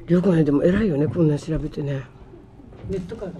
りょうこね、でも偉いよね、こんなん調べてね。 ネットからだもん。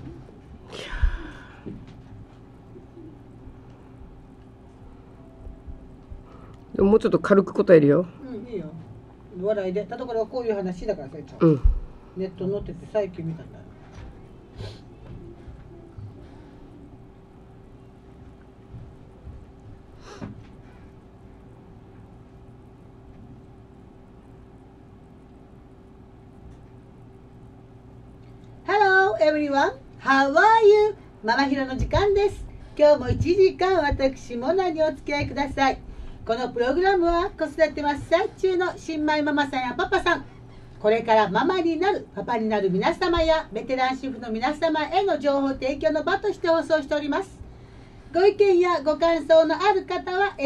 でももうちょっと軽く答えるよ。 うん、いいよ。笑いで。だからこういう話だからさ、 うん。 ネット載ってて最近見たんだ。Hello everyone, how are you? ママヒロの時間です。今日も1時間私モナにお付き合いください。このプログラムは子育て真っ最中の新米ママさんやパパさん、これからママになるパパになる皆様やベテラン主婦の皆様への情報提供の場として放送しております。ご意見やご感想のある方は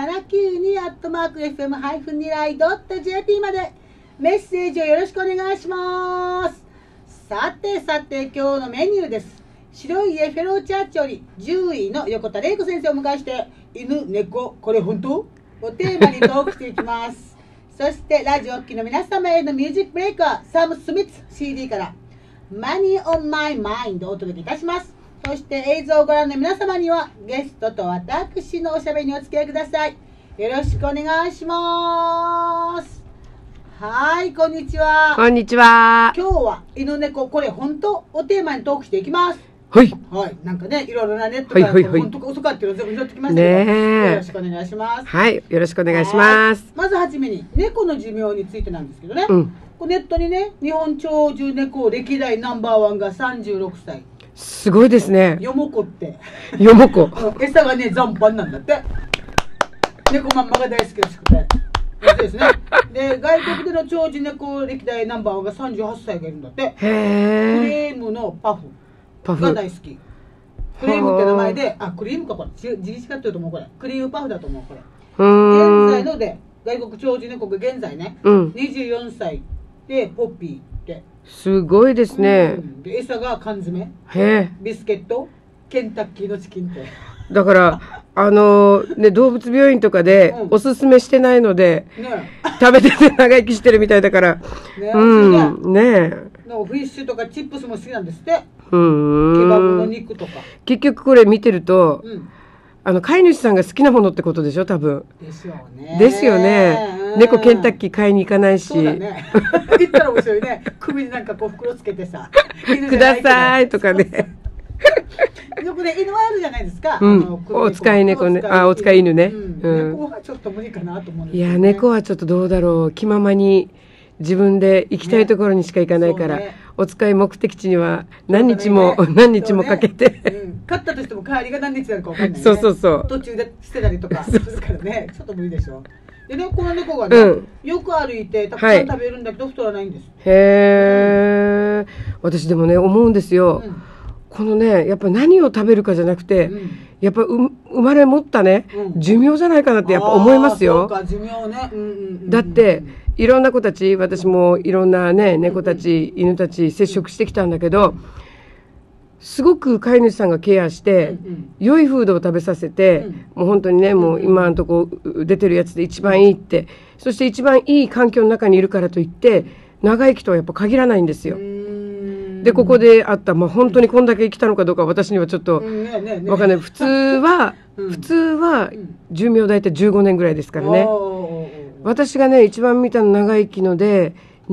fm792@fm-nirai.jp までメッセージをよろしくお願いします。さて今日のメニューです。白い家フェローチャーチより獣医の横田玲子先生をお迎えして、犬、猫、これ本当をテーマにトークしていきます。そしてラジオ機の皆様へのミュージックブレイクはサム・スミッツ CD から Money on My Mind をお届けいたします。そして映像をご覧の皆様にはゲストと私のおしゃべりにお付き合いください。よろしくお願いします。はい、こんにちは。 こんにちは。 今日は犬猫これ本当をテーマにトークしていきます。 はい。 はい、なんかね、いろいろなネットから本当か嘘かっていうのを全部拾ってきましたけど、よろしくお願いします。 はい、よろしくお願いします。 まずはじめに猫の寿命についてなんですけどね。ネットにね、日本長寿猫歴代ナンバーワンが36歳。 すごいですね。 ヨモコって。 ヨモコ。 餌がね、残飯なんだって。猫マンマが大好きらしくて。そうですね。で、外国での長寿猫歴代ナンバーワンが38歳がいるんだって。クレームのパフが大好き。クリームって名前で、クリームかこれ。字違ってると思うこれ。クリームパフだと思うこれ。現在ので、外国長寿猫が現在ね、24歳でポッピーって。 すごいですね。 で、餌が缶詰。ビスケット。ケンタッキーのチキンって。 だからね、動物病院とかでおすすめしてないので、食べてて長生きしてるみたいだから、ねえ。 フィッシュとかチップスも好きなんですって。ケバブの肉とか。結局これ見てると、飼い主さんが好きなものってことでしょ、多分。 ですよね。 ですよね。猫ケンタッキー買いに行かないし。 そうだね。行ったら面白いね。首になんかこう袋つけてさ。 くださいとかね。 よくね、犬はあるじゃないですか。 お使い猫ね。お使い犬ね。 猫はちょっと無理かなと思うんですけど。 いや、猫はちょっとどうだろう。気ままに自分で行きたいところにしか行かないから、お使い目的地には何日もかけて。 買ったとしても帰りが何日なのか分かんない。 そう。 途中で捨てたりとかするからね、ちょっと無理でしょ。でね、この猫がね、よく歩いてたくさん食べるんだけど太らないんです。 へー。私でもね、思うんですよ。このね、やっぱ何を食べるかじゃなくて、やっぱ生まれ持ったね、寿命じゃないかなってやっぱ思いますよ。 そうか、寿命ね。 だっていろんな子たち、私もいろんなね、猫たち、犬たち接触してきたんだけど、すごく飼い主さんがケアして、良いフードを食べさせて、もう本当にね、もう今のとこ出てるやつで一番いいって、そして一番いい環境の中にいるからといって長生きとはやっぱ限らないんですよ。でここであった、本当にこんだけ生きたのかどうか私にはちょっと分かんない。普通は寿命大体15年ぐらいですからね。私がね一番見たの長生きので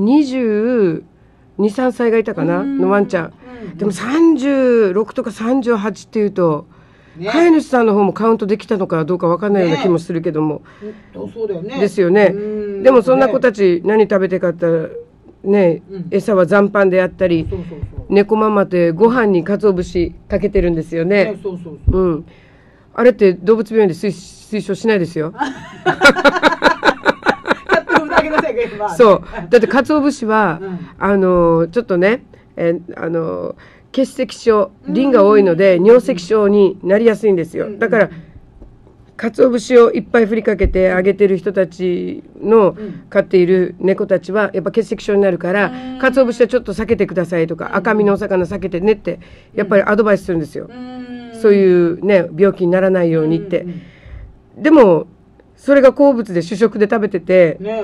22、3歳がいたかなのワンちゃん。でも36とか38っていうと、飼い主さんの方もカウントできたのかどうか分かんないような気もするけども、ですよね。でもそんな子たち何食べてかったね、餌は残飯であったり、猫ママってご飯に鰹節かけてるんですよね。あれって動物病院で推奨しないですよ。そうだって鰹節はちょっとね結石症、リンが多いので尿石症になりやすいんですよ。だから鰹節をいっぱい振りかけてあげてる人たちの飼っている猫たちはやっぱ結石症になるから鰹節はちょっと避けてくださいとか赤身のお魚避けてねってやっぱりアドバイスするんですよ。そういうね病気にならないようにって。でもそれが好物で主食で食べてて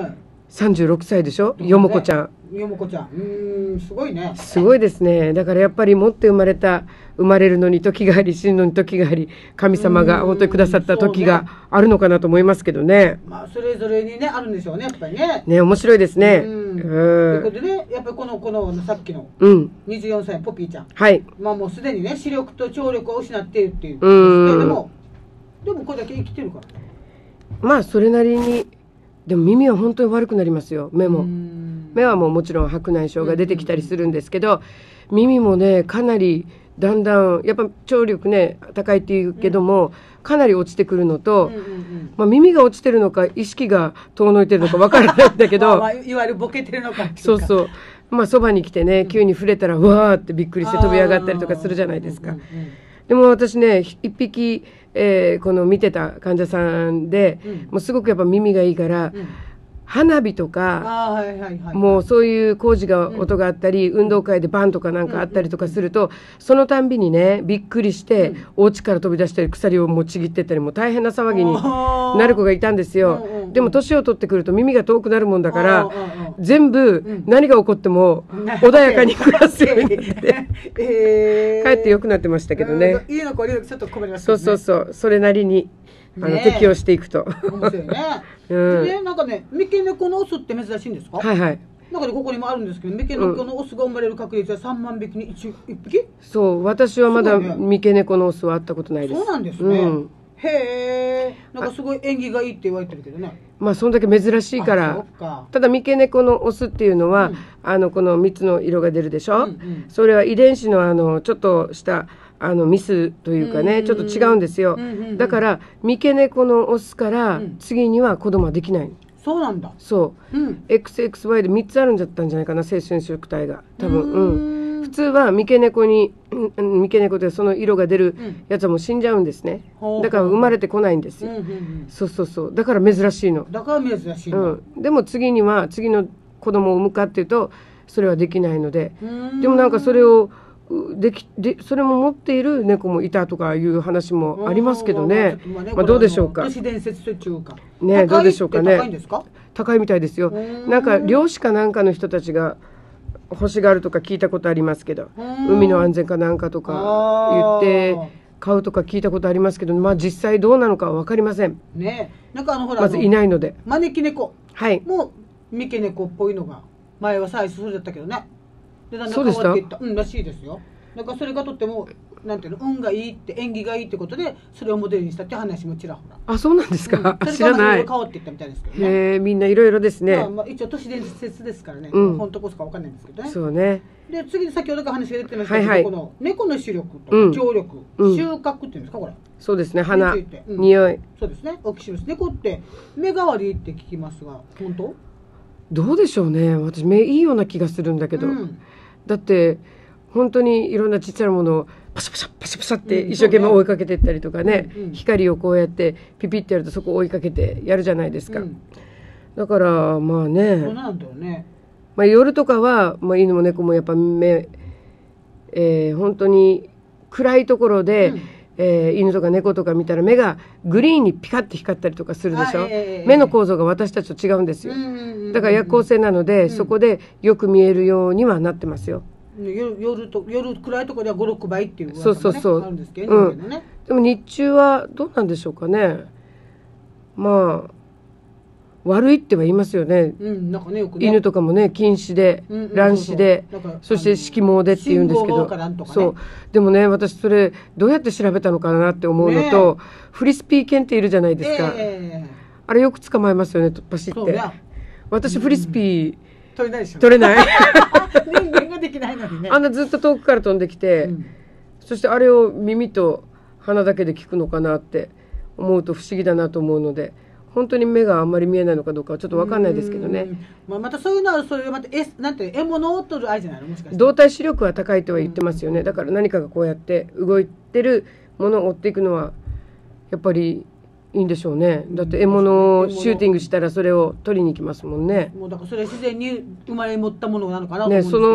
36歳でしょ、よもこちゃん。 よもこちゃん、すごいね。 すごいですね。だからやっぱり持って生まれるのに時があり、死ぬのに時があり、神様が本当にくださった時があるのかなと思いますけどね。 まあそれぞれにねあるんでしょうね、やっぱりね。 ね、面白いですね。 ということでね、やっぱりこのさっきの24歳のポピーちゃん、 はい。 まあもうすでにね視力と聴力を失っているっていう。でもこれだけ生きてるから。 まあそれなりに、でも耳は本当に悪くなりますよ。目も。目はもちろん白内障が出てきたりするんですけど、耳もねかなりだんだんやっぱ聴力ね高いっていうけども、かなり落ちてくるのと、まあ、耳が落ちてるのか意識が遠のいてるのか分からないんだけどまあいわゆるボケてるのかっていうか、 そうそう、まあそばに来てね急に触れたらうわーってびっくりして飛び上がったりとかするじゃないですか。でも私ね一匹、この見てた患者さんで、もうすごくやっぱ耳がいいから、花火とか、もうそういう工事が音があったり、運動会でバンとかなんかあったりとかすると、そのたんびにねびっくりして、お家から飛び出したり鎖をもうちぎってったり、もう大変な騒ぎになる子がいたんですよ。でも年を取ってくると耳が遠くなるもんだから、全部何が起こっても穏やかに暮らすようになって帰ってよくなってましたけどね。 家の子ちょっと困りますね。そうそれなりに適応していくと。 面白いね。でね、なんかね、三毛猫のオスって珍しいんですか？ はいはい。 なんかね、ここにもあるんですけど、三毛猫のオスが生まれる確率は3万匹に1匹？ そう、私はまだ三毛猫のオスは会ったことないです。 そうなんですね。へえ、なんかすごい縁起がいいって言われてるけどね。 まあそんだけ珍しいから。ただ三毛猫のオスっていうのは、この3つの色が出るでしょ。それは遺伝子のちょっとしたミスというかね、ちょっと違うんですよ。だから三毛猫のオスから次には子供はできない。 そうなんだ。 そう、XXY で3つあるんじゃったんじゃないかな、性染色体が多分。普通は三毛猫でその色が出るやつはもう死んじゃうんですね。だから生まれてこないんですよ。そうだから珍しいの。 だから珍しいの。 でも次の子供を産むかっていうとそれはできないので、でもなんかそれをそれも持っている猫もいたとかいう話もありますけどね。まあどうでしょうか。 都市伝説というか。 ね、どうでしょうかね。 高いんですか？ 高いみたいですよ。なんか漁師かなんかの人たちが欲しがるとか聞いたことありますけど、海の安全かなんかとか言って買うとか聞いたことありますけど、まあ実際どうなのかは分かりません。 ね、なんかほらまずいないので。 招き猫。 はい。 もう三毛猫っぽいのが前はサイズそれだったけどね。でだんだん変わっていった。らしいですよ。なんかそれがとってもなんていうの、運がいいって縁起がいいってことでそれをモデルにしたって話もちらほら。 あ、そうなんですか。知らない。 それが変わっていったみたいですけどね。 みんないろいろですね。 まあ一応都市伝説ですからね。本当こそかわかんないんですけどね。 そうね。 で次に先ほどから話が出てましたけど、この猫の視力と聴力、収穫っていうんですかこれ。 そうですね。鼻、匂い。 そうですね。お聞きします。猫って目変わりって聞きますが本当？ どうでしょうね。私目いいような気がするんだけど。だって本当にいろんなちっちゃなものをパシャパシャパシャパシャって一生懸命追いかけていったりとかね、光をこうやってピピってやるとそこを追いかけてやるじゃないですか。だからまあね。 そうなんだよね。 まあ夜とかは、まあ、犬も猫もやっぱ目、本当に暗いところで、犬とか猫とか見たら目がグリーンにピカッて光ったりとかするでしょ。目の構造が私たちと違うんですよ。だから夜行性なので、そこでよく見えるようにはなってますよ。 夜暗いところでは5、6倍っていう噂があるんですけどね。でも日中はどうなんでしょうかね。まあ悪いっては言いますよね。 なんかね、よくね、 犬とかもね近視で乱視で、そして色盲でって言うんですけど、そうでもね私それどうやって調べたのかなって思うのと、フリスピー犬っているじゃないですか。あれよく捕まえますよね、パシって。私フリスピー取れないでしょ。 取れない。 人間ができないのにね。 あんなずっと遠くから飛んできて、そしてあれを耳と鼻だけで聞くのかなって思うと不思議だなと思うので、本当に目があんまり見えないのかどうかはちょっと分かんないですけどね。 またそういうのはそれまたなんて獲物を取るあれじゃないの、もしかして。 動体視力は高いとは言ってますよね。だから何かがこうやって動いてるものを追っていくのはやっぱりいいんでしょうね。だって獲物をシューティングしたらそれを取りに行きますもんね。 もうだからそれ自然に生まれ持ったものなのかなと思うんですけど、 ね、その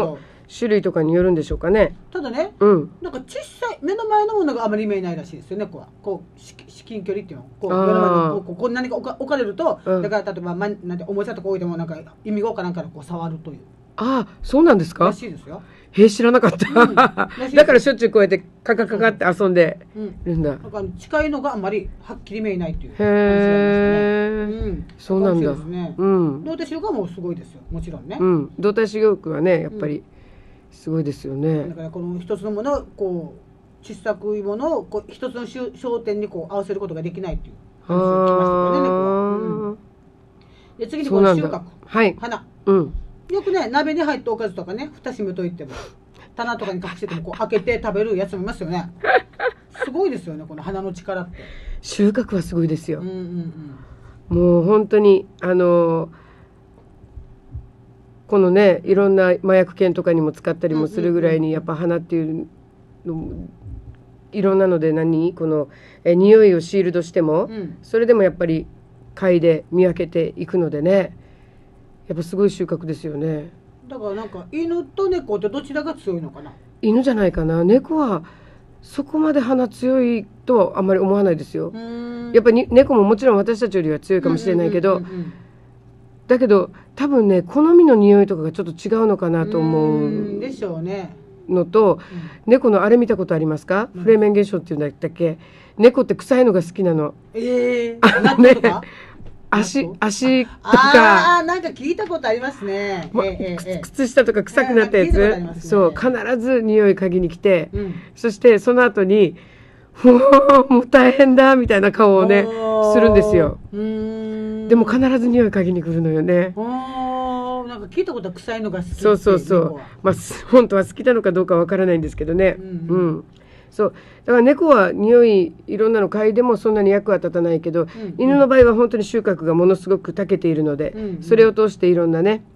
種類とかによるんでしょうかね。 ただね、 うんなんか小さい目の前のものがあまり見えないらしいですよね。こうこう至近距離っていうのこう目の前にこう何か置かれると、だから例えば、なんておもちゃとか置いてもなんか意味がわからんからこう触るという。 ああ、そうなんですからしいですよ。 知らなかった。だからしょっちゅうこうやってカカカカって遊んでるんだ。 だから近いのがあんまりはっきり見えないっていう感じへなんですね。 え、そうなんだ。 うん。動体視力はもうすごいですよ。もちろんね。 うん、動体視力はね、やっぱりすごいですよね。 だからこの一つのものをこう小さくいものをこう一つの焦点にこう合わせることができないっていう話を聞きましたけどね、猫は。で次にこの収穫、花。よくね、鍋に入ったおかずとかね、蓋閉めといても棚とかに隠しててもこう開けて食べるやつもいますよね。すごいですよね、この花の力って。 収穫はすごいですよ。もう本当にこのね、いろんな麻薬犬とかにも使ったりもするぐらいに、やっぱ花っていうのいろんなので、この匂いをシールドしても、それでもやっぱり嗅いで見分けていくのでね、やっぱすごい収穫ですよね。 だからなんか犬と猫ってどちらが強いのかな。 犬じゃないかな。猫はそこまで鼻強いとはあんまり思わないですよ。やっぱり猫ももちろん私たちよりは強いかもしれないけど、だけど多分ね、好みの匂いとかがちょっと違うのかなと思うでしょうね。 のと、猫のあれ見たことありますか？フレーメン現象っていうんだったっけ？猫って臭いのが好きなの。足とか、 なんか聞いたことありますね。 靴下とか臭くなったやつ、そう必ず匂い嗅ぎに来て、そしてその後にもう大変だみたいな顔をねするんですよ。でも必ず匂い嗅ぎに来るのよね。 なんか聞いたことは臭いのが好きって。 そうまあ本当は好きなのかどうかわからないんですけどね。そうだから猫は匂いいろんなの嗅いでもそんなに役は立たないけど、犬の場合は本当に収穫がものすごく長けているので、それを通していろんなね、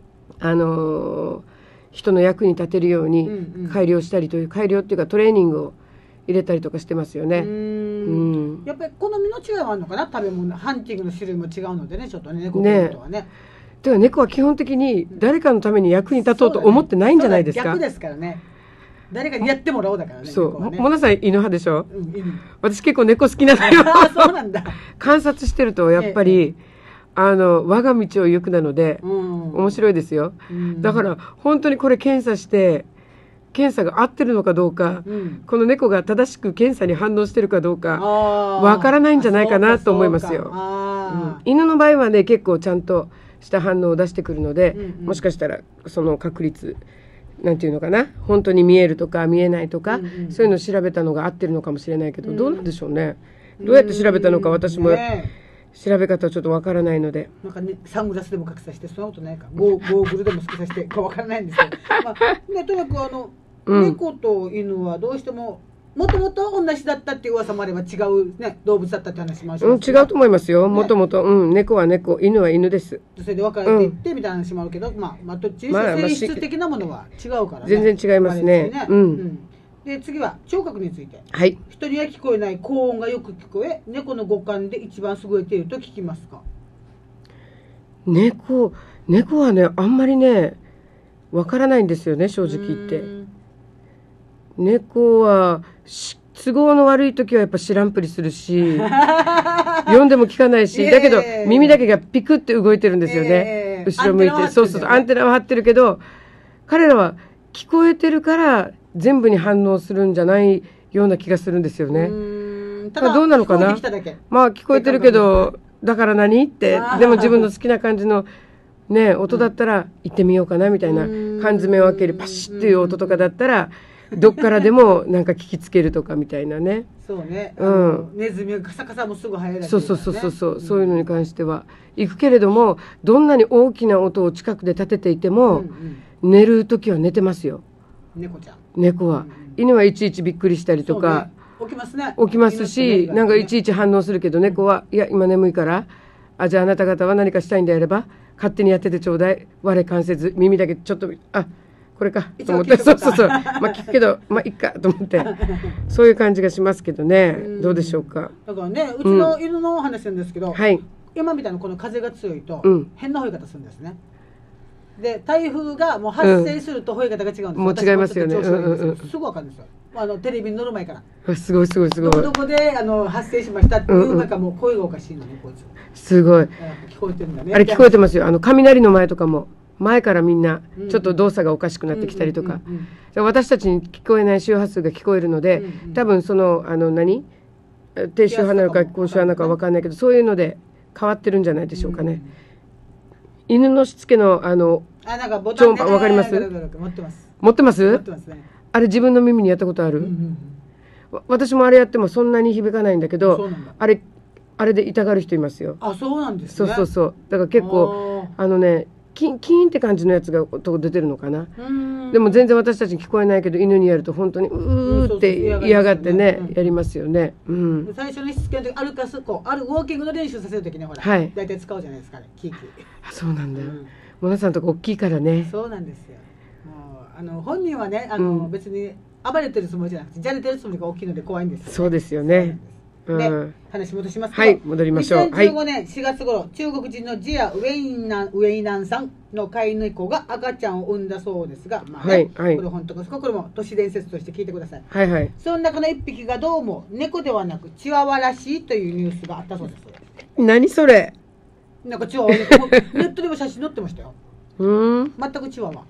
人の役に立てるように改良したりという、改良っていうかトレーニングを入れたりとかしてますよね。 やっぱり好みの違いはあるのかな。食べ物、ハンティングの種類も違うのでね、ちょっとね、猫とはね。 では猫は基本的に誰かのために役に立とうと思ってないんじゃないですか。 逆ですからね。誰かにやってもらおうだからね。 そう。モナさん犬派でしょ？私結構猫好きなのよ。 そうなんだ。 観察してるとやっぱり我が道を行くなので面白いですよ。だから本当にこれ検査が合ってるのかどうか、この猫が正しく検査に反応してるかどうかわからないんじゃないかなと思いますよ。犬の場合はね、結構ちゃんとした反応を出してくるので、もしかしたらその確率なんていうのかな、本当に見えるとか見えないとか、そういうのを調べたのが合ってるのかもしれないけど、どうなんでしょうね。どうやって調べたのか私も調べ方はちょっとわからないので、 なんかね、サングラスでも隠さして、そんなことないか、ゴーグルでもつけさせてかわからないんですけど、とにかく猫と犬はどうしてももともと同じだったっていう噂もあれば違う、ね、動物だったって話もあります。 違うと思いますよ。もともと猫は猫、犬は犬です。 それで分かれていってみたいな話もあるけど、どっちにしろ性質的なものは違うからね。 全然違いますね。 で次は聴覚について。 はい。 人には聞こえない高音がよく聞こえ、猫の五感で一番優れていると聞きますか？ 猫はね、あんまりねわからないんですよね、正直言って。猫は都合の悪い時はやっぱ知らんぷりするし読んでも聞かないし、だけど耳だけがピクって動いてるんですよね、後ろ向いて。そうアンテナは張ってるけど、彼らは聞こえてるから全部に反応するんじゃないような気がするんですよね。どうなのかな。聞こえてるけどだから何って、でも自分の好きな感じのね音だったら行ってみようかなみたいな、缶詰を開けるパシッっていう音とかだったらどっからでもなんか聞きつけるとかみたいなね。 そうね。ネズミがカサカサもすぐ生える。 そういうのに関しては行くけれども、どんなに大きな音を近くで立てていても、寝る時は寝てますよ。猫は。犬はいちいちびっくりしたりとか、 起きますね。 起きますし、なんかいちいち反応するけど、猫はいや今眠いから、じゃああなた方は何かしたいんであれば勝手にやっててちょうだい。我関せず耳だけちょっとこれかと思って、聞くけどいっかと思ってそういう感じがしますけどね。どうでしょうか。 だからね、うちの犬の話なんですけど、今みたいなこの風が強いと変な吠え方するんですね。 で台風がもう発生すると吠え方が違うんですよ、 もう違いますよね。 私もちょっと調子悪いんですけどすぐ分かるんですよ。テレビに乗る前からすごいすごいすごい。 どこで発生しましたっていう中もう声がおかしいのね、こいつ。 すごい。 聞こえてるんだね。 あれ聞こえてますよ。雷の前とかも前からみんなちょっと動作がおかしくなってきたりとか、私たちに聞こえない周波数が聞こえるので、多分その低周波なのか高周波なのか分かんないけど、そういうので変わってるんじゃないでしょうかね。犬のしつけのなんかボタン超音波分かります？ 持ってます。 持ってます？ 持ってますね。 あれ自分の耳にやったことある？私もあれやってもそんなに響かないんだけど、あれで痛がる人いますよ。 あ、そうなんですね。 そうだから結構キンキンって感じのやつが音出てるのかな。でも全然私たちに聞こえないけど、犬にやると本当にうーって嫌がってね、やりますよね。 最初にしつけの時歩かすウォーキングの練習させる時にほら、大体使うじゃないですかね、キーキー。 そうなんだよ。モナさんとこ大きいからね。 そうなんですよ。本人はね別に暴れてるつもりじゃなくてじゃれてるつもりが大きいので怖いんですよ。 そうですよね。 で、話戻しますけど、はい、戻りましょう。 2015年4月頃、中国人のジア・ウェイナンさんの飼い猫が赤ちゃんを産んだそうですが、これ本当かこれも都市伝説として聞いてください。その中の1匹がどうも猫ではなくチワワらしいというニュースがあったそうです。 何それ？ なんかチワワ、ネットでも写真載ってましたよ。全くチワワ。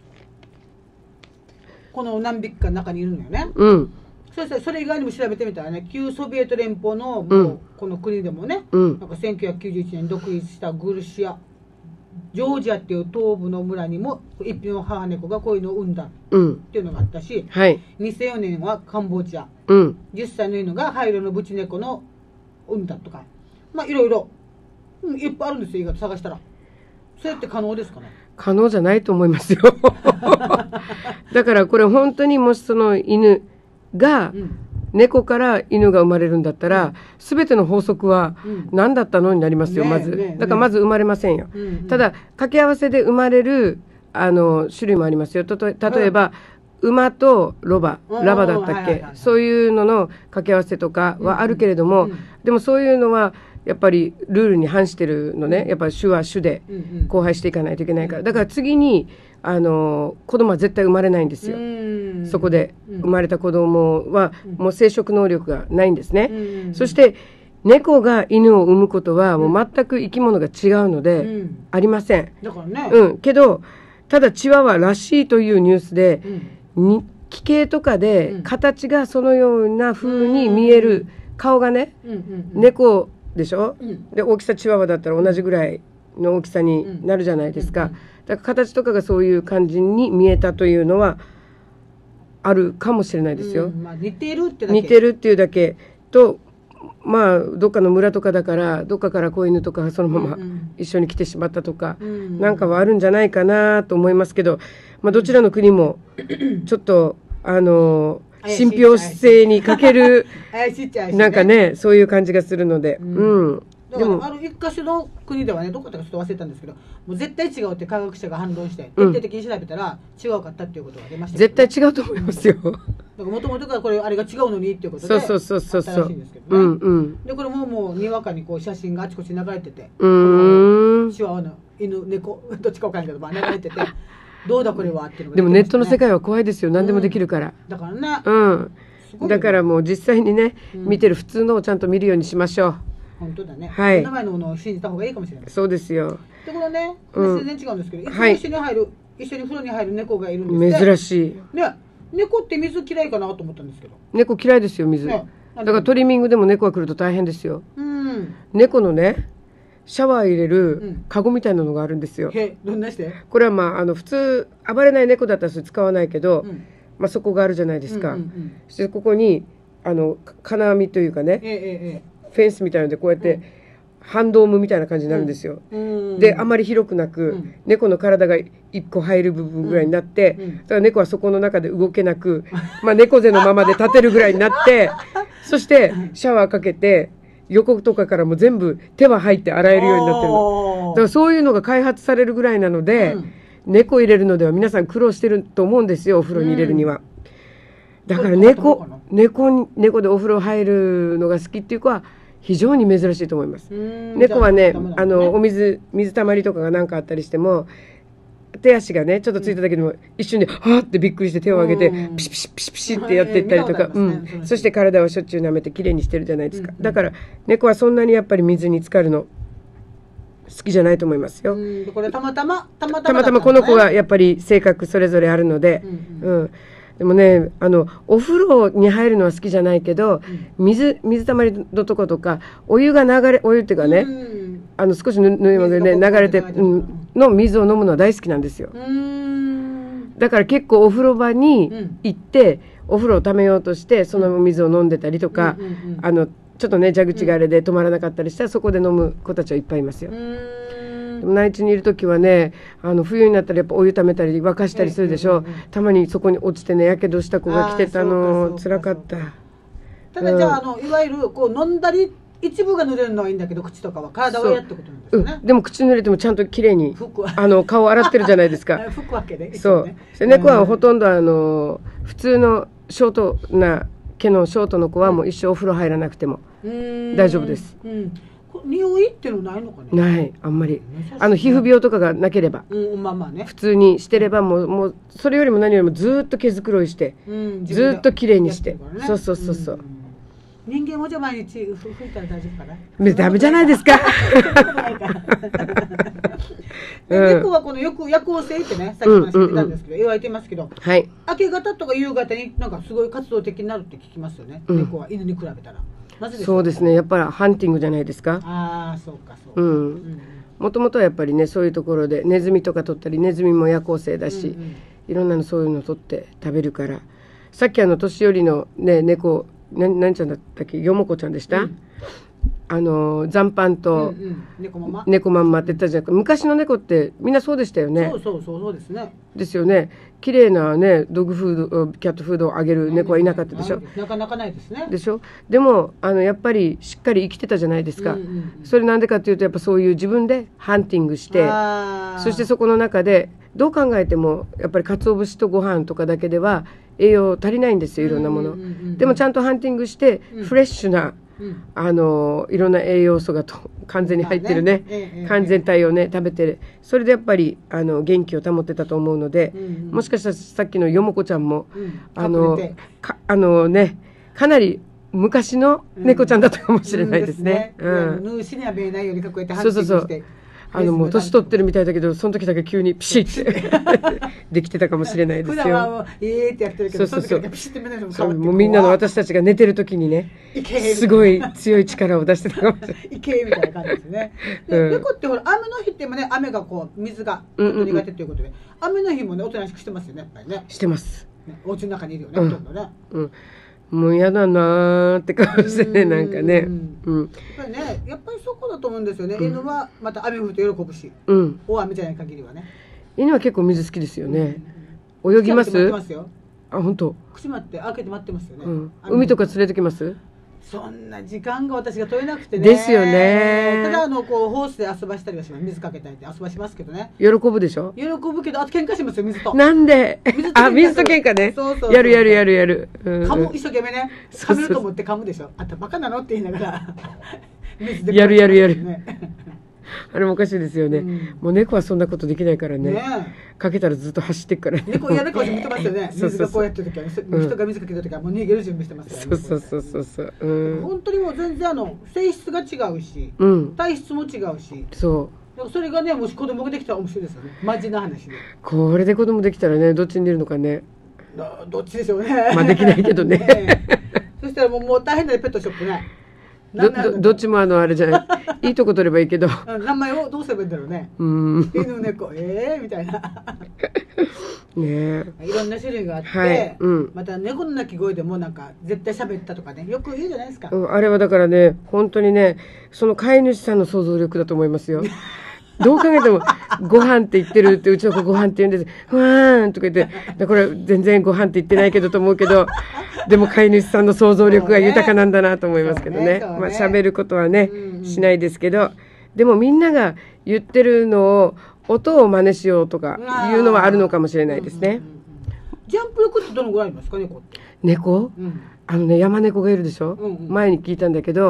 この何匹かの中にいるのよね。それ以外にも調べてみたらね、旧ソビエト連邦のもうこの国でもね、なんか1991年に独立したグルシアジョージアっていう東部の村にも一匹の母猫がこういうのを産んだっていうのがあったし、2004年はカンボジア、10歳の犬が灰色のブチ猫の産んだとか、いろいろいっぱいあるんですよ。意外と探したらそれって可能ですかね？ 可能じゃないと思いますよ。だからこれ本当にもしその犬が猫から犬が生まれるんだったら、全ての法則は何だったのになりますよ。まずだからまず生まれませんよ。ただ掛け合わせで生まれる種類もありますよ。例えば馬とラバだったっけ、そういうのの掛け合わせとかはあるけれども、でもそういうのはやっぱりルールに反してるのね。やっぱり種は種で交配していかないといけないから、だから次に子供は絶対生まれないんですよ。そこで生まれた子供はもう生殖能力がないんですね。そして猫が犬を産むことはもう全く生き物が違うのでありません。 だからね。 けどただチワワらしいというニュースで、奇形とかで形がそのような風に見える顔がね、猫でしょ、で大きさチワワだったら同じぐらいの大きさになるじゃないですか。だから形とかがそういう感じに見えたというのはあるかもしれないですよ。 似てるっていうだけと、どっかの村とかだからどっかから子犬とかそのまま一緒に来てしまったとか、なんかはあるんじゃないかなと思いますけど、どちらの国もちょっと信憑性に欠けるなんかね、そういう感じがするので、 でも一箇所の国ではね、どこだかちょっと忘れたんですけど、もう絶対違うって科学者が反論して徹底的に調べたら違うかったっていうことが出ました。 絶対違うと思いますよ。 もともとからこれあれが違うのにっていうことであったらしいんですけどね。でこれもうにわかにこう写真があちこち流れてて、チワワの犬猫どっちかわかんないけど流れてて、どうだこれはっていうのがでもネットの世界は怖いですよ。何でもできるから。 だからね。 だからもう実際にね、見てる普通のをちゃんと見るようにしましょう。 本当だね。 名前のものを信じた方がいいかもしれない。 そうですよ。 でこのね、全然違うんですけど、一緒に風呂に入る猫がいるんです。 珍しい。 ね、猫って水嫌いかなと思ったんですけど。 猫嫌いですよ、水。だからトリミングでも猫が来ると大変ですよ。猫のね、シャワー入れるカゴみたいなのがあるんですよ。 どんなして？ これは普通暴れない猫だったら使わないけど、そこがあるじゃないですか。そしてここに金網というかね、フェンスみたいなのでこうやって半ドームみたいな感じになるんですよ。であまり広くなく、猫の体が1個入る部分ぐらいになって、だから猫はそこの中で動けなく、猫背のままで立てるぐらいになってそしてシャワーかけて横とかからも全部手は入って洗えるようになってるの。だからそういうのが開発されるぐらいなので、猫入れるのでは皆さん苦労してると思うんですよ、お風呂に入れるには。だから猫でお風呂入るのが好きっていう子は非常に珍しいと思います。猫はね、お水たまりとかが何かあったりしても手足がねちょっとついただけでも一瞬ではーってびっくりして手を挙げてピシピシピシピシってやっていったりとか、そして体をしょっちゅう舐めてきれいにしてるじゃないですか。だから猫はそんなにやっぱり水に浸かるの好きじゃないと思いますよ。 これたまたまこの子はやっぱり性格それぞれあるので、でもねお風呂に入るのは好きじゃないけど、水たまりのとことかお湯っていうかね、少しぬいまでね流れて、の水を飲むのは大好きなんですよ。だから結構お風呂場に行って、お風呂をためようとしてその水を飲んでたりとか、ちょっとね蛇口があれで止まらなかったりしたらそこで飲む子たちはいっぱいいますよ。でも内地にいる時はね冬になったらやっぱお湯ためたり沸かしたりするでしょ。たまにそこに落ちてねやけどした子が来てたの辛かった。 ただじゃあいわゆるこう飲んだり一部が濡れるのはいいんだけど口とかは体をやってことなんですよね。でも口濡れてもちゃんときれいに顔洗ってるじゃないですか。 拭くわけで。 そう。猫はほとんど普通のショートな毛のショートの子はもう一生お風呂入らなくても大丈夫です。 匂いっていうのないのかね。 ないあんまり皮膚病とかがなければ、普通にしてればもうそれよりも何よりもずっと毛づくろいして、ずっときれいにして、そう。 人間もじゃ毎日拭いたら大丈夫かな。 ダメじゃないですか。 猫はこのよく夜行性ってねさっきも話してたんですけど言われてますけど、明け方とか夕方になんかすごい活動的になるって聞きますよね。猫は犬に比べたら。 そうですね、やっぱりハンティングじゃないですか。 そうか。 もともとはやっぱりねそういうところでネズミとか取ったり、ネズミも夜行性だし、いろんなのそういうの取って食べるから。さっき年寄りのね猫何ちゃんだったっけ、よもこちゃんでした、残飯と猫まんまって言ったじゃん。昔の猫ってみんなそうでしたよね。 そうですね。 ですよね。綺麗なねドッグフードキャットフードをあげる猫はいなかったでしょ。 なかなかないですね。 でしょ。でもやっぱりしっかり生きてたじゃないですか。それなんでかっていうとやっぱそういう自分でハンティングして、そしてそこの中でどう考えてもやっぱり鰹節とご飯とかだけでは栄養足りないんですよ、いろんなもの。でもちゃんとハンティングしてフレッシュな、いろんな栄養素が完全に入ってるね、完全体をね食べてる。それでやっぱり元気を保ってたと思うので、もしかしたらさっきのよもこちゃんもかなり昔の猫ちゃんだったかもしれないですね。 ヌーシには見えないようにこうやってハンティングして。 もう年取ってるみたいだけどその時だけ急にピシッてできてたかもしれないですよ。 普段はってやってるけど、その時だけピシッて見ないのも変わって、 もうみんなの私たちが寝てる時にねすごい強い力を出してたかもしれない。 いけみたいな感じですね。猫ってほら雨の日ってもね、雨がこう水が苦手ということで、雨の日もねおとなしくしてますよね、やっぱりね。 してます。 お家の中にいるよね、ほとんどね。 もう嫌だなーって顔してね、なんかね。 やっぱりそこだと思うんですよね。犬はまた雨降ると喜ぶし、大雨じゃない限りはね。 犬は結構水好きですよね。泳ぎます？本当。 口まって開けて待ってますよね。 海とか連れてきます？ そんな時間が私が取れなくてね。 ですよね。 ただこうホースで遊ばしたりはします。水かけたりって遊ばしますけどね。 喜ぶでしょ？ 喜ぶけど、あと喧嘩しますよ、水と。 なんで？水と喧嘩ね。やる。 噛む、一生懸命ね。噛めると思って噛むでしょ。あんたバカなのって言いながら。 やる。あれもおかしいですよね。もう猫はそんなことできないからね。かけたらずっと走ってっからね。 猫やる顔して見てますよね。水がこうやってる時は、人が水かけてる時はもう逃げる準備してますよね。 そう。 本当にもう全然性質が違うし、体質も違うし。 そう。 それがね、もし子供ができたら面白いですよね。マジな話で。 これで子供できたらね、どっちに出るのかね。 どっちでしょうね。 まあできないけどね。 そしたらもう大変だね、ペットショップね。 どっちもあれじゃない。いいとこ取ればいいけど。 名前をどうすればいいんだろうね。犬猫みたいな。ね、いろんな種類があって、また猫の鳴き声でもなんか絶対喋ったとかね、よく言うじゃないですか。 あれはだからね、本当にね、その飼い主さんの想像力だと思いますよ。どう考えてもご飯って言ってるって、うちの子ご飯って言うんです。ふわーんとか言って、これ全然ご飯って言ってないけどと思うけど、でも飼い主さんの想像力が豊かなんだなと思いますけどね。まあ喋ることはね、しないですけど、でもみんなが言ってるのを音を真似しようとかいうのはあるのかもしれないですね。 ジャンプ力ってどのぐらいありますか、猫って。 猫？山猫がいるでしょ。前に聞いたんだけ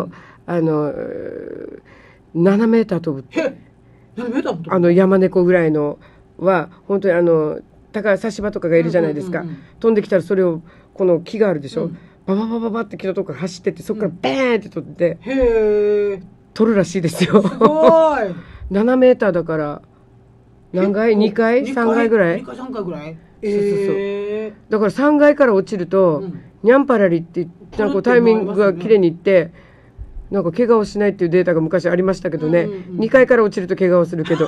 ど、7メーター飛ぶって。山猫ぐらいのは本当に高差し歯とかがいるじゃないですか、飛んできたらそれをこの木があるでしょ、バババババって木のとこから走ってってそこからベーンって取って、 へえ。 取るらしいですよ。 すごい。 7メーターだから何階 ?2 階 ?3 階ぐらい？ 2階3階ぐらい。 だから3階から落ちると、ニャンパラリってなんかタイミングが綺麗にいってなんか怪我をしないっていうデータが昔ありましたけどね、2階から落ちると怪我をするけど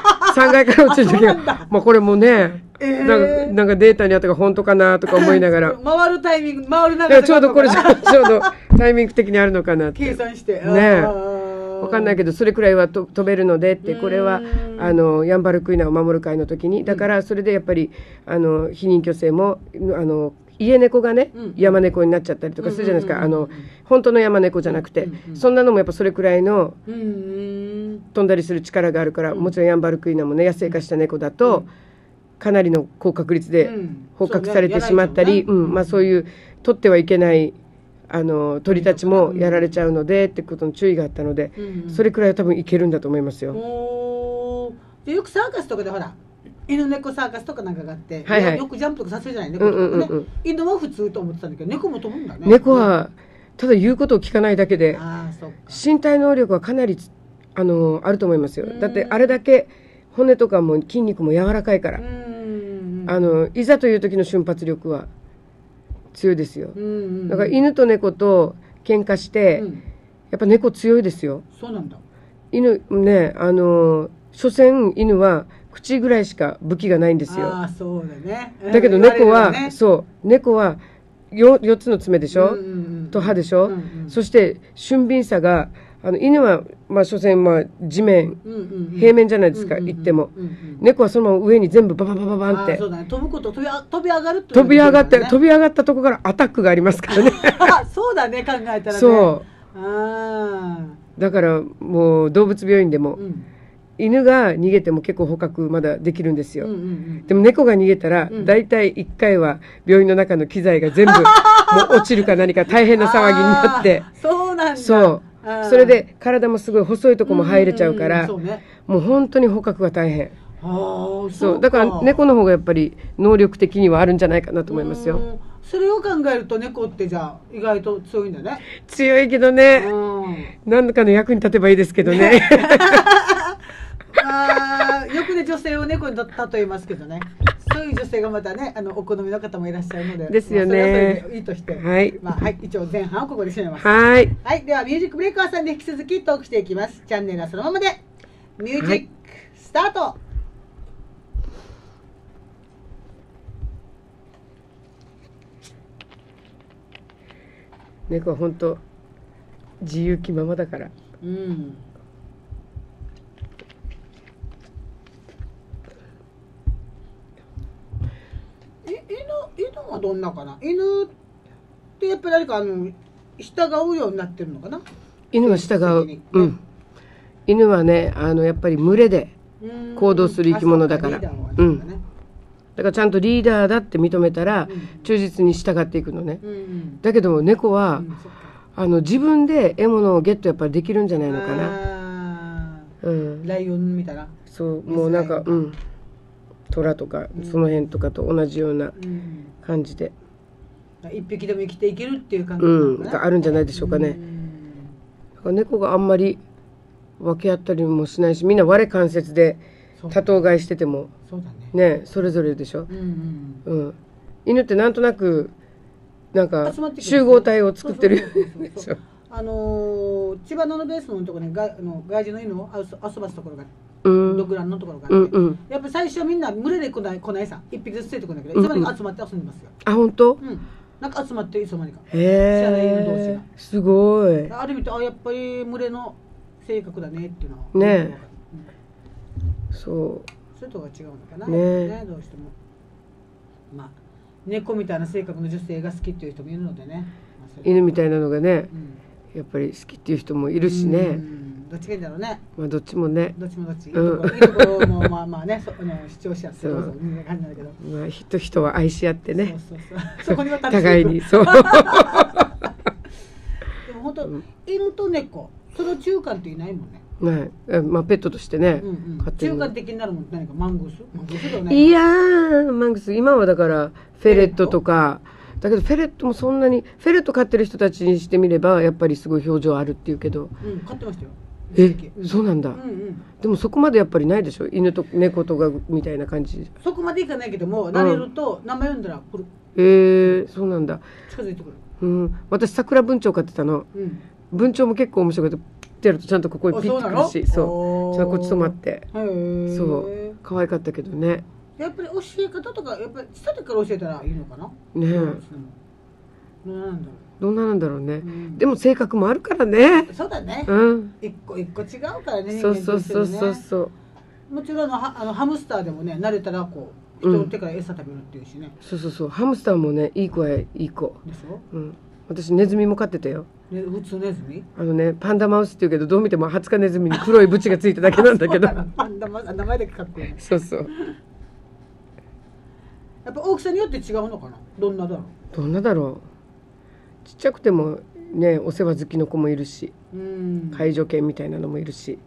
3階から落ちると怪我まあこれもね、なんかデータにあったから本当かなとか思いながら回るタイミング回る長さちょうどこれちょうどタイミング的にあるのかなって計算してねわかんないけどそれくらいは飛べるのでってこれはヤンバルクイナを守る会の時にだからそれでやっぱり避妊去勢も家猫がね、山猫になっちゃったりとかするじゃないですか、本当の山猫じゃなくて、そんなのもやっぱそれくらいの飛んだりする力があるから、もちろんヤンバルクイナもね野生化した猫だと、かなりの高確率で捕獲されてしまったり、まあそういう取ってはいけない鳥たちもやられちゃうのでってことの注意があったので、それくらいは多分いけるんだと思いますよ。 でよくサーカスとかでほら犬猫サーカスとかなんかがあって、よくジャンプとかさせるじゃない猫とかね。犬は普通と思ってたんだけど猫も飛ぶんだね。 猫はただ言うことを聞かないだけで身体能力はかなりあると思いますよ。だってあれだけ骨とかも筋肉も柔らかいからいざという時の瞬発力は強いですよ。だから犬と猫と喧嘩してやっぱ猫強いですよ。 そうなんだ。 犬ね所詮犬は口ぐらいしか武器がないんですよ。 あ、そうだね。 だけど猫は、そう猫は 4つの爪でしょ、と歯でしょ、そして俊敏さが犬はまあ所詮まあ地面、平面じゃないですか、言っても、猫はそのまま上に全部バババババンってそうだね、飛ぶこと飛び上がるって飛び上がって飛び上がったとこからアタックがありますからね。 そうだね、考えたらね。 そうだからもう動物病院でも、犬が逃げても結構捕獲まだできるんですよ。でも猫が逃げたら大体1回は病院の中の機材が全部もう落ちるか何か大変な騒ぎになって、 そうなんだ。 それで体もすごい細いとこも入れちゃうから、もう本当に捕獲が大変。そうだから猫の方がやっぱり能力的にはあるんじゃないかなと思いますよ。 それを考えると猫ってじゃあ意外と強いんだね。 強いけどね、何かの役に立てばいいですけどね。 よくね女性を猫に例えますけどね、そういう女性がまたねお好みの方もいらっしゃるのでですよね。 それはそれでいいとして、 はい、 一応前半をここで締めます。 はい、 ではミュージックブレイカーさんで引き続きトークしていきます。チャンネルはそのままでミュージックスタート。 猫は本当自由気ままだから。 犬はどんなかな。犬ってやっぱり誰か従うようになってるのかな。犬は従う、犬はねやっぱり群れで行動する生き物だから、だからちゃんとリーダーだって認めたら忠実に従っていくのね。だけど猫は自分で獲物をゲットやっぱりできるんじゃないのかな。 ライオン見たらそうもうなんか虎とかその辺とかと同じような感じで、 一匹でも生きていけるっていう感覚があるんじゃないでしょうかね。だから猫があんまり分け合ったりもしないし、みんな我関節で多頭飼いしててもねそれぞれでしょ。犬ってなんとなくなんか集合体を作ってるでしょ。 千葉のベースのところに外人の犬を遊ばすところがドッグランのところがあって、やっぱり最初みんな群れで来ないさ一匹ずつついてくるんだけど、いつまにか集まって遊んでますよ。 あ、本当？ なんか集まっていつの間にか知らない犬同士が。すごい。 ある意味やっぱり群れの性格だねっていうのはね。そういうとこが違うのかなね、どうしても。まあ猫みたいな性格の女性が好きっていう人もいるのでね。 犬みたいなのがね、やっぱり好きっていう人もいるしね。 どっちがいいんだろうね。 まあどっちもね。 どっちもどっち。いいところもまあね、主張し合ってどうぞみたいな感じなんだけど。 まあ人は愛し合ってね。 そこには互いにそう。 でも本当犬と猫その中間っていないもんね。 ないまあペットとしてね、 飼ってる。中華的になるもん何かマングースではない。 いやーマングース今はだからフェレットとかだけどフェレットもそんなにフェレット飼ってる人たちにしてみればやっぱりすごい表情あるっていうけど、 飼ってましたよ。 そうなんだ、でもそこまでやっぱりないでしょ犬と猫とかみたいな感じ。 そこまでいかないけども慣れると名前読んだら来る。 そうなんだ。 近づいてくる。 私桜文鳥飼ってたの、文鳥も結構面白くてピッてやるとちゃんとここにピッてくるし、そうこっち止まって、そう可愛かったけどね。 やっぱり教え方とかやっぱり小さい時から教えたらいいのかなね。どんななんだろうね、でも性格もあるからね。 そうだね、一個違うからね。 そう。 もちろんハムスターでもね慣れたらこう人の手から餌食べるっていうしね。 そうハムスターもねいい子はいい子でしょ。 私ネズミも飼ってたよ。 普通ネズミ？ パンダマウスっていうけどどう見てもハツカネズミに黒いブチがついただけなんだけどパンダマウス名前だけかっこいい。 そうやっぱ大きさによって違うのかな。どんなだろう。 ちっちゃくてもねお世話好きの子もいるし、介助犬みたいなのもいるし、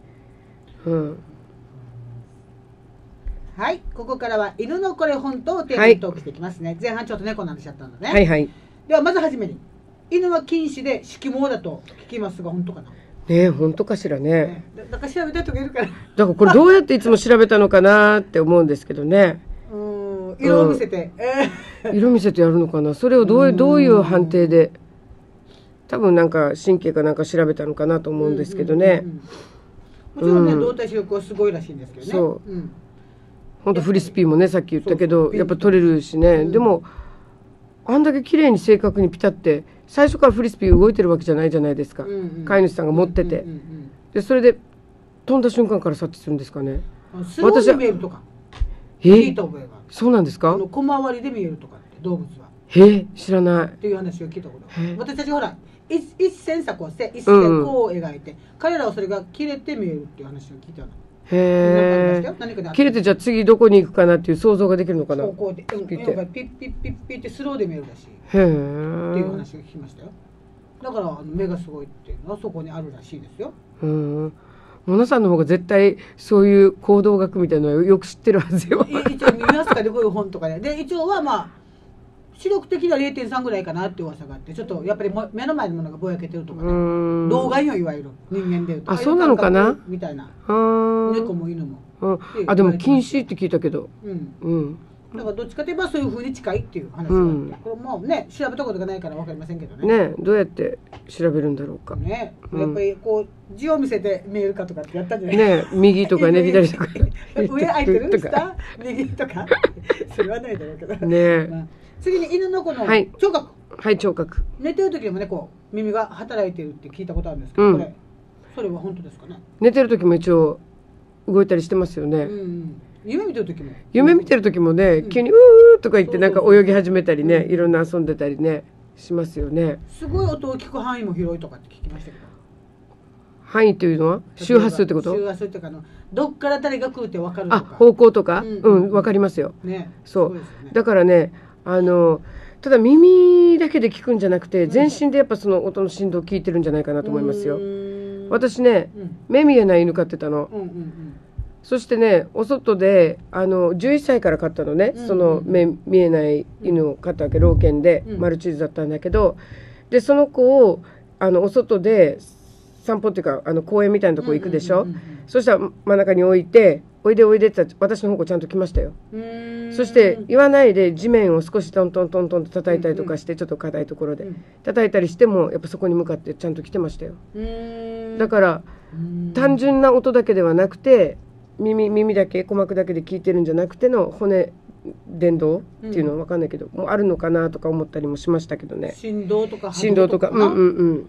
はい、ここからは犬のこれ本当をテーマにトークしていきますね。前半ちょっと猫の話しちゃったんだね。ではまずはじめに犬は禁止で色盲だと聞きますが本当かな。 本当かしらね。 だから調べた人がいるから。だからこれどうやっていつも調べたのかなって思うんですけどね。 色を見せて、 色見せてやるのかな。それをどういう判定で。多分なんか神経かなんか調べたのかなと思うんですけどね。 もちろんね動体視力はすごいらしいんですけどね。そう。 本当フリスピーもねさっき言ったけどやっぱ取れるしね。でもあんだけ綺麗に正確にピタって最初からフリスピー動いてるわけじゃないじゃないですか。飼い主さんが持っててでそれで飛んだ瞬間から察知するんですかね。 スローで見えるとか聞いた覚えが。 そうなんですか。 小回りで見えるとかって動物は。 知らない。 っていう話を聞いたこと。私たちほら一線鎖をして一線こう描いて、彼らはそれが切れて見えるっていう話を聞いたの。 切れてじゃあ次どこに行くかなっていう想像ができるのかな。 こうでピッピッってスローで見えるらしいっていう話を聞きましたよ。だから目がすごいっていうのはそこにあるらしいですよ。 モナさんの方が絶対そういう行動学みたいなのはよく知ってるはずよ。 一応見ますかでこういう本とかで一応はまあ視力的には 0.3 ぐらいかなって噂があってちょっとやっぱり目の前のものがぼやけてるとかね。老眼よいわゆる人間でいうと。 そうなのかなみたいな。猫も犬も。 でも禁止って聞いたけど。 だからどっちかといえばそういう風に近いっていう話があって、これもね調べたことがないから分かりませんけどね。 どうやって調べるんだろうか。 やっぱりこう字を見せて見えるかとかってやったんじゃない右とかね左とか。 上空いてる下右とかそれはないだろうけど。次に犬のこの聴覚。 聴覚。 寝てる時でもねこう耳が働いてるって聞いたことあるんですけど、それは本当ですかね。 寝てる時も一応動いたりしてますよね。 夢見てる時も。 夢見てる時もね急にうーとか言ってなんか泳ぎ始めたりねいろんな遊んでたりねしますよね。 すごい音を聞く範囲も広いとかって聞きましたけど。 範囲というのは周波数ってこと？ 周波数っていうかどっから誰が来るって分かるとか。 方向とか分かりますよ。そうだからねただ耳だけで聞くんじゃなくて全身でやっぱその音の振動を聞いてるんじゃないかなと思いますよ。私ね目見えない犬飼ってたの。そしてねお外で11歳から飼ったのね。その目見えない犬を飼ったわけ。老犬でマルチーズだったんだけどでその子をお外で散歩っていうか公園みたいなとこ行くでしょ。そしたら真ん中に置いておいでおいでって私の方向ちゃんと来ましたよ。そして言わないで地面を少しトントントントンと叩いたりとかしてちょっと硬いところで叩いたりしてもやっぱそこに向かってちゃんと来てましたよ。だから単純な音だけではなくて耳だけ鼓膜だけで聞いてるんじゃなくての骨伝導っていうのは分かんないけど、もうあるのかなとか思ったりもしましたけどね。 振動とか振動とかだから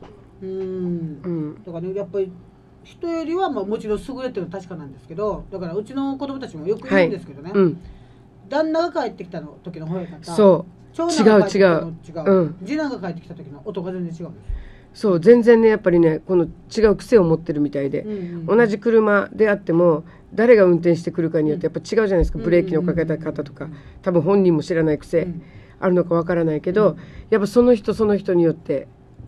ねやっぱり人よりはもちろん優れてるのは確かなんですけど、だからうちの子供たちもよく言うんですけどね、旦那が帰ってきた時の吠え方、長男が帰ってきたの違う、次男が帰ってきた時の音が全然違うんです。 そう全然ねやっぱりねこの違う癖を持ってるみたいで、同じ車であっても誰が運転してくるかによってやっぱ違うじゃないですか。ブレーキのかけ方とか多分本人も知らない癖あるのかわからないけど、やっぱその人その人によって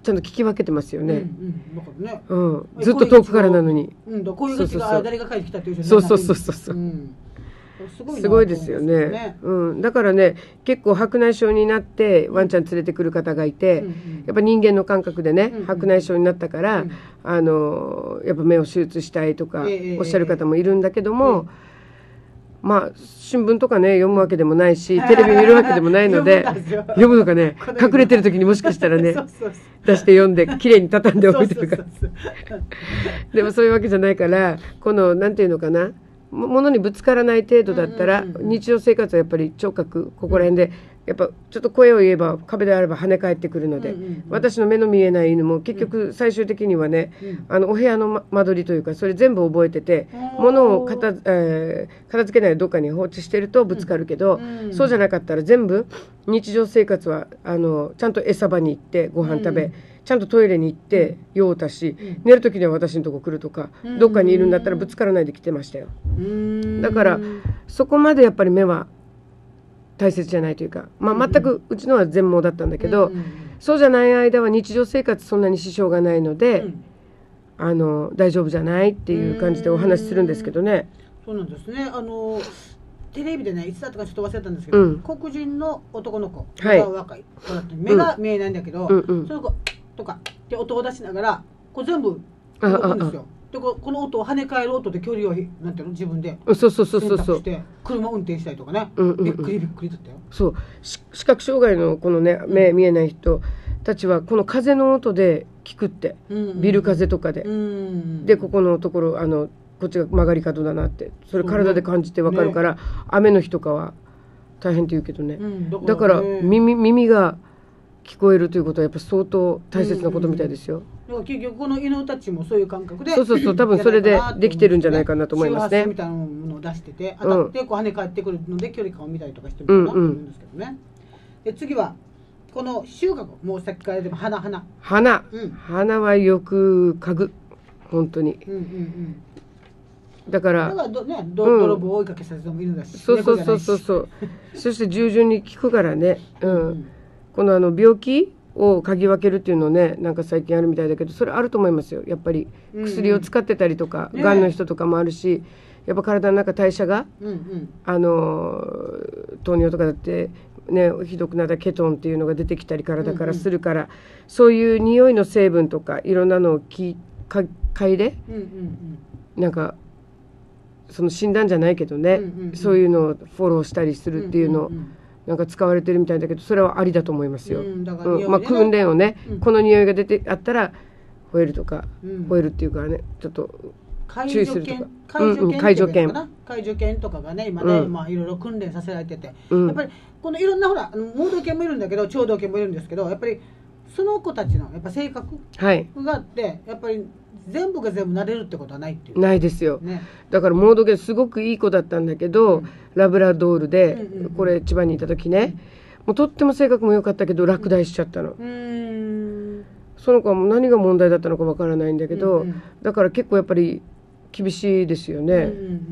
ちゃんと聞き分けてますよね。 だからね、 ずっと遠くからなのに。 こういう時が誰が帰ってきたっていう人そうそうそうそう。すごいですよね。だからね、結構白内障になってワンちゃん連れてくる方がいて、やっぱ人間の感覚でね、白内障になったから、やっぱ目を手術したいとかおっしゃる方もいるんだけども、まあ新聞とかね読むわけでもないし、テレビ見るわけでもないので、読むのがね、隠れてる時にもしかしたらね出して読んできれいに畳んでおいてるから。でもそういうわけじゃないから、このなんていうのかな、ものにぶつからない程度だったら、日常生活はやっぱり聴覚ここら辺でやっぱちょっと声を言えば壁であれば跳ね返ってくるので、私の目の見えない犬も結局最終的にはね、お部屋の間取りというかそれ全部覚えてて、物を片付けないでどっかに放置してるとぶつかるけど、そうじゃなかったら全部日常生活はちゃんと餌場に行ってご飯食べ、ちゃんとトイレに行って用を足し、寝る時には私のとこ来るとか、どっかにいるんだったらぶつからないで来てましたよ。だからそこまでやっぱり目は大切じゃないというか、全くうちのは全盲だったんだけど、そうじゃない間は日常生活そんなに支障がないので、大丈夫じゃないっていう感じでお話しするんですけどね。 そうなんですね。テレビでね、いつだったかちょっと忘れたんですけど、黒人の男の子が若い子だった、目が見えないんだけど、その子とかって音を出しながらこう全部動くんですよ。でこの音を跳ね返る音で距離をなんていうの自分で選択して車運転したりとかね、びっくりびっくりだったよ。 そう視覚障害のこのね目見えない人たちはこの風の音で聞くって、ビル風とかで、でここのところこっちが曲がり角だなってそれ体で感じて分かるから、雨の日とかは大変って言うけどね、だから耳が聞こえるということはやっぱ相当大切なことみたいですよ。 だから結局この犬たちもそういう感覚で、 そう多分それでできてるんじゃないかなと思いますね。 周波数みたいなものを出してて当たってこう跳ね返ってくるので距離感を見たりとかしてるのかなと思うんですけどね。で次はこの収穫、もうさっきからでも花はよく嗅ぐ本当に。だから泥棒を追いかけさせても犬だし、 そうそして従順に効くからね。この病気を嗅ぎ分けるっていうのね、なんか最近あるみたいだけど、それあると思いますよ。やっぱり薬を使ってたりとか、がんの人とかもあるし、やっぱ体の中代謝が、糖尿とかだってね、ひどくなったケトンっていうのが出てきたり体からするから、そういう匂いの成分とかいろんなのを嗅いで、なんかその診断じゃないけどね、そういうのをフォローしたりするっていうのをなんか使われてるみたいだけど、それはありだと思いますよ。訓練をね、この匂いが出てあったら吠えるとか、吠えるっていうかね、ちょっと注意するとか、介助犬とかがね今ね、いろいろ訓練させられてて、やっぱりこのいろんなほら盲導犬もいるんだけど聴導犬もいるんですけど、やっぱりその子たちのやっぱ性格があって、やっぱり全部が全部慣れるってことはないっていう。ないですよ、だから盲導犬すごくいい子だったんだけど、ラブラドールで、これ千葉にいた時ね、もうとっても性格も良かったけど落第しちゃったの。その子はもう何が問題だったのかわからないんだけど、だから結構やっぱり厳しいですよね。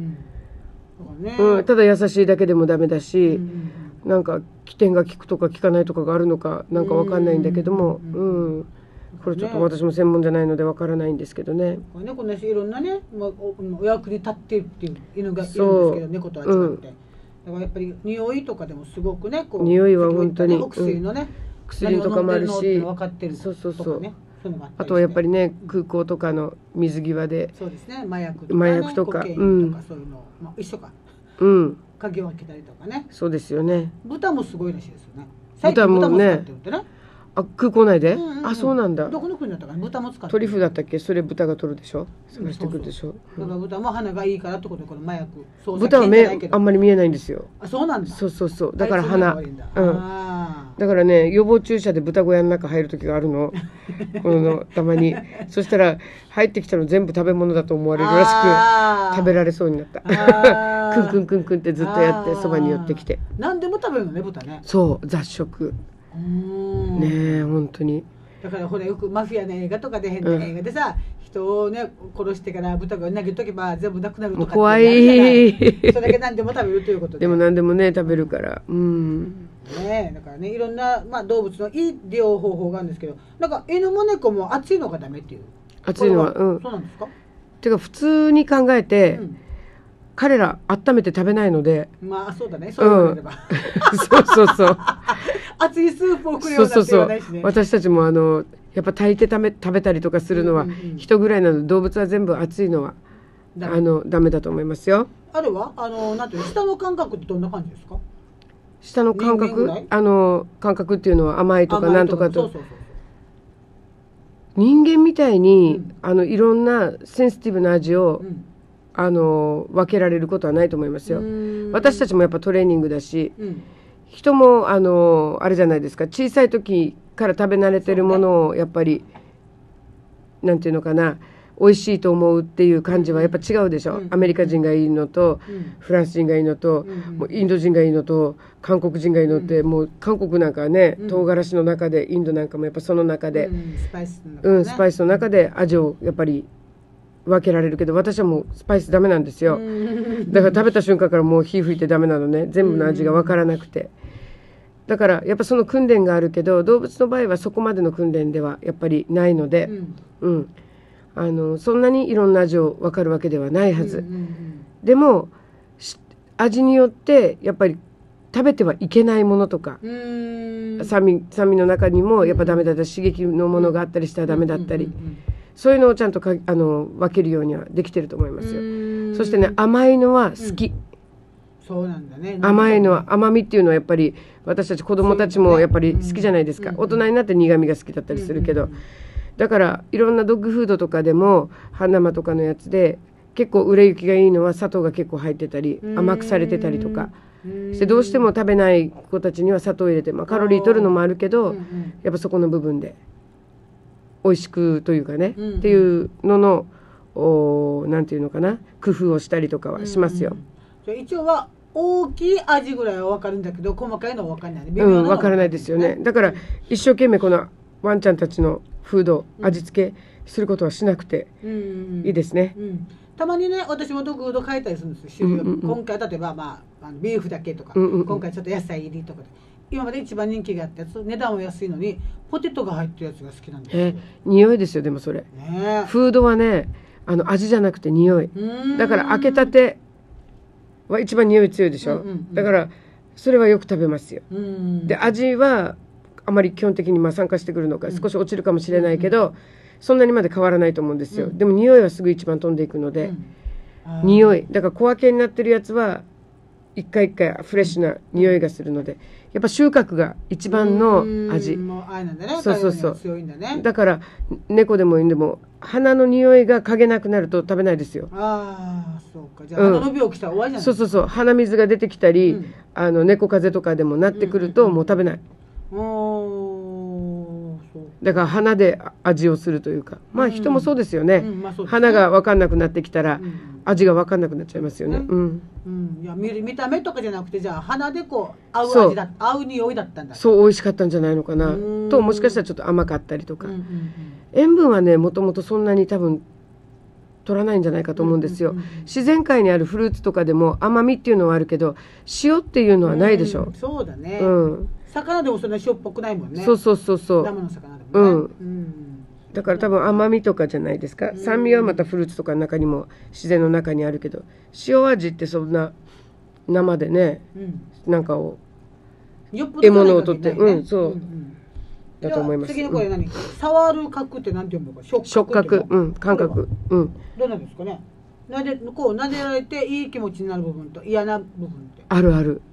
ただ優しいだけでもダメだし、なんか起点が効くとか効かないとかがあるのかなんかわかんないんだけども、これちょっと私も専門じゃないのでわからないんですけどね。このいろんなね、お役に立っているっていう犬がいるんですけど、猫とは違って、だからやっぱり匂いとかでもすごくね、匂いは本当にお薬のね、薬とかもあるし、分かってるとかね。あとはやっぱりね、空港とかの水際で麻薬とかそういうの一緒か、嗅ぎ分けたりとかね。そうですよね。豚もすごいらしいですよね。豚もね、空港内で、そうなんだ。どこの国だったかな、豚も使ってトリュフだったっけ、それ豚が取るでしょ、探してくるでしょ。だから豚も鼻がいいからってことで、この麻薬豚は目あんまり見えないんですよ。そうなんだ。そうだから鼻、だからね、予防注射で豚小屋の中入る時があるのたまに。そしたら入ってきたの全部食べ物だと思われるらしく、食べられそうになった。クンクンってずっとやって、そばに寄ってきて。何でも食べるのね、豚ね。そう雑食ねえ、本当に。だからほらよくマフィアの映画とかで変な映画でさ、 人をね殺してから豚が投げとけば全部なくなるとかって怖あるじゃないい。 それだけ何でも食べるということで。 でも何でもね食べるから。うん。 ね、だからねいろんな、まあ、動物のいい利用方法があるんですけど、なんか犬も猫も熱いのがダメっていう。 熱いのはそうなんですか。 てか普通に考えて、彼ら温めて食べないので。 まあそうだね。そう言われれば。 そうそう。 熱いスープを食うようなって言わないしね。 私たちもやっぱ炊いて食べたりとかするのは人ぐらいなので、動物は全部熱いのはダメだと思いますよ。 あれはなんていう舌の感覚ってどんな感じですか。 舌の感覚感覚っていうのは甘いとかなんとかと。人間みたいに、いろんなセンシティブな味を、分けられることはないと思いますよ。私たちもやっぱトレーニングだし、人もあれじゃないですか、小さい時から食べ慣れてるものをやっぱりなんていうのかな、美味しいと思うっていう感じはやっぱ違うでしょ。アメリカ人がいいのと、フランス人がいいのと、もうインド人がいいのと韓国人がいいのって、もう韓国なんかはね、唐辛子の中で、インドなんかもやっぱその中で、スパイスの中で味をやっぱり分けられるけど、私はもうスパイスダメなんですよ。だから食べた瞬間からもう火吹いてダメなのね、全部の味が分からなくて。だからやっぱその訓練があるけど、動物の場合はそこまでの訓練ではやっぱりないので、そんなにいろんな味を分かるわけではないはず。でも味によってやっぱり食べてはいけないものとか、酸味の中にもやっぱダメだったり、刺激のものがあったりしたらダメだったり、そういうのをちゃんと分けるようにはできてると思いますよ。そしてね、甘いのは好き。 そうなんだね。 甘いのは、甘みっていうのはやっぱり私たち子供たちもやっぱり好きじゃないですか。大人になって苦味が好きだったりするけど、だからいろんなドッグフードとかでも半生とかのやつで結構売れ行きがいいのは砂糖が結構入ってたり甘くされてたりとかして、どうしても食べない子たちには砂糖を入れて、カロリー取るのもあるけど、やっぱそこの部分で美味しくというかね、っていうののなんていうのかな、工夫をしたりとかはしますよ。 じゃあ一応は大きい味ぐらいは分かるんだけど、細かいのは分かんないね。 分からないですよね。だから一生懸命このワンちゃんたちのフード、味付けすることはしなくていいですね。 たまにね、私もドッグフード変えたりするんですよ、種類を。今回例えば、ビーフだけとか、今回ちょっと野菜入りとかで、今まで一番人気があったやつ、値段は安いのにポテトが入ってるやつが好きなんですよ。 匂いですよ。でもそれ、フードはね、味じゃなくて匂いだから、開けたては一番匂い強いでしょ。だからそれはよく食べますよ。で味はあまり基本的に酸化してくるのか少し落ちるかもしれないけど、そんなにまで変わらないと思うんですよ。でも匂いはすぐ一番飛んでいくので、匂いだから小分けになってるやつは一回一回フレッシュな匂いがするので、やっぱ収穫が一番の味。だから猫でも犬でも鼻の匂いが嗅げなくなると食べないですよ。 そうか。じゃあ鼻の病気したら終わりじゃないですか。 そう鼻水が出てきたり、猫風邪とかでもなってくるともう食べない。だから鼻で味をするというか、人もそうですよね。鼻が分かんなくなってきたら味が分かんなくなっちゃいますよね。 いや見た目とかじゃなくて、じゃあ鼻でこう合う匂いだったんだ。 そう美味しかったんじゃないのかなと、もしかしたらちょっと甘かったりとか、塩分はねもともとそんなに多分取らないんじゃないかと思うんですよ。自然界にあるフルーツとかでも甘みっていうのはあるけど、塩っていうのはないでしょ。 そうだね。魚でもそんな塩っぽくないもんね。 そう生の魚でもね。 だから多分甘みとかじゃないですか。酸味はまたフルーツとかの中にも自然の中にあるけど、塩味ってそんな生でね、なんかを獲物を取って、そうだと思います。 次のこれ何？触る角って何て読むのか。 触覚、感覚、 どうなんですかね。こう撫でられていい気持ちになる部分と嫌な部分ってある。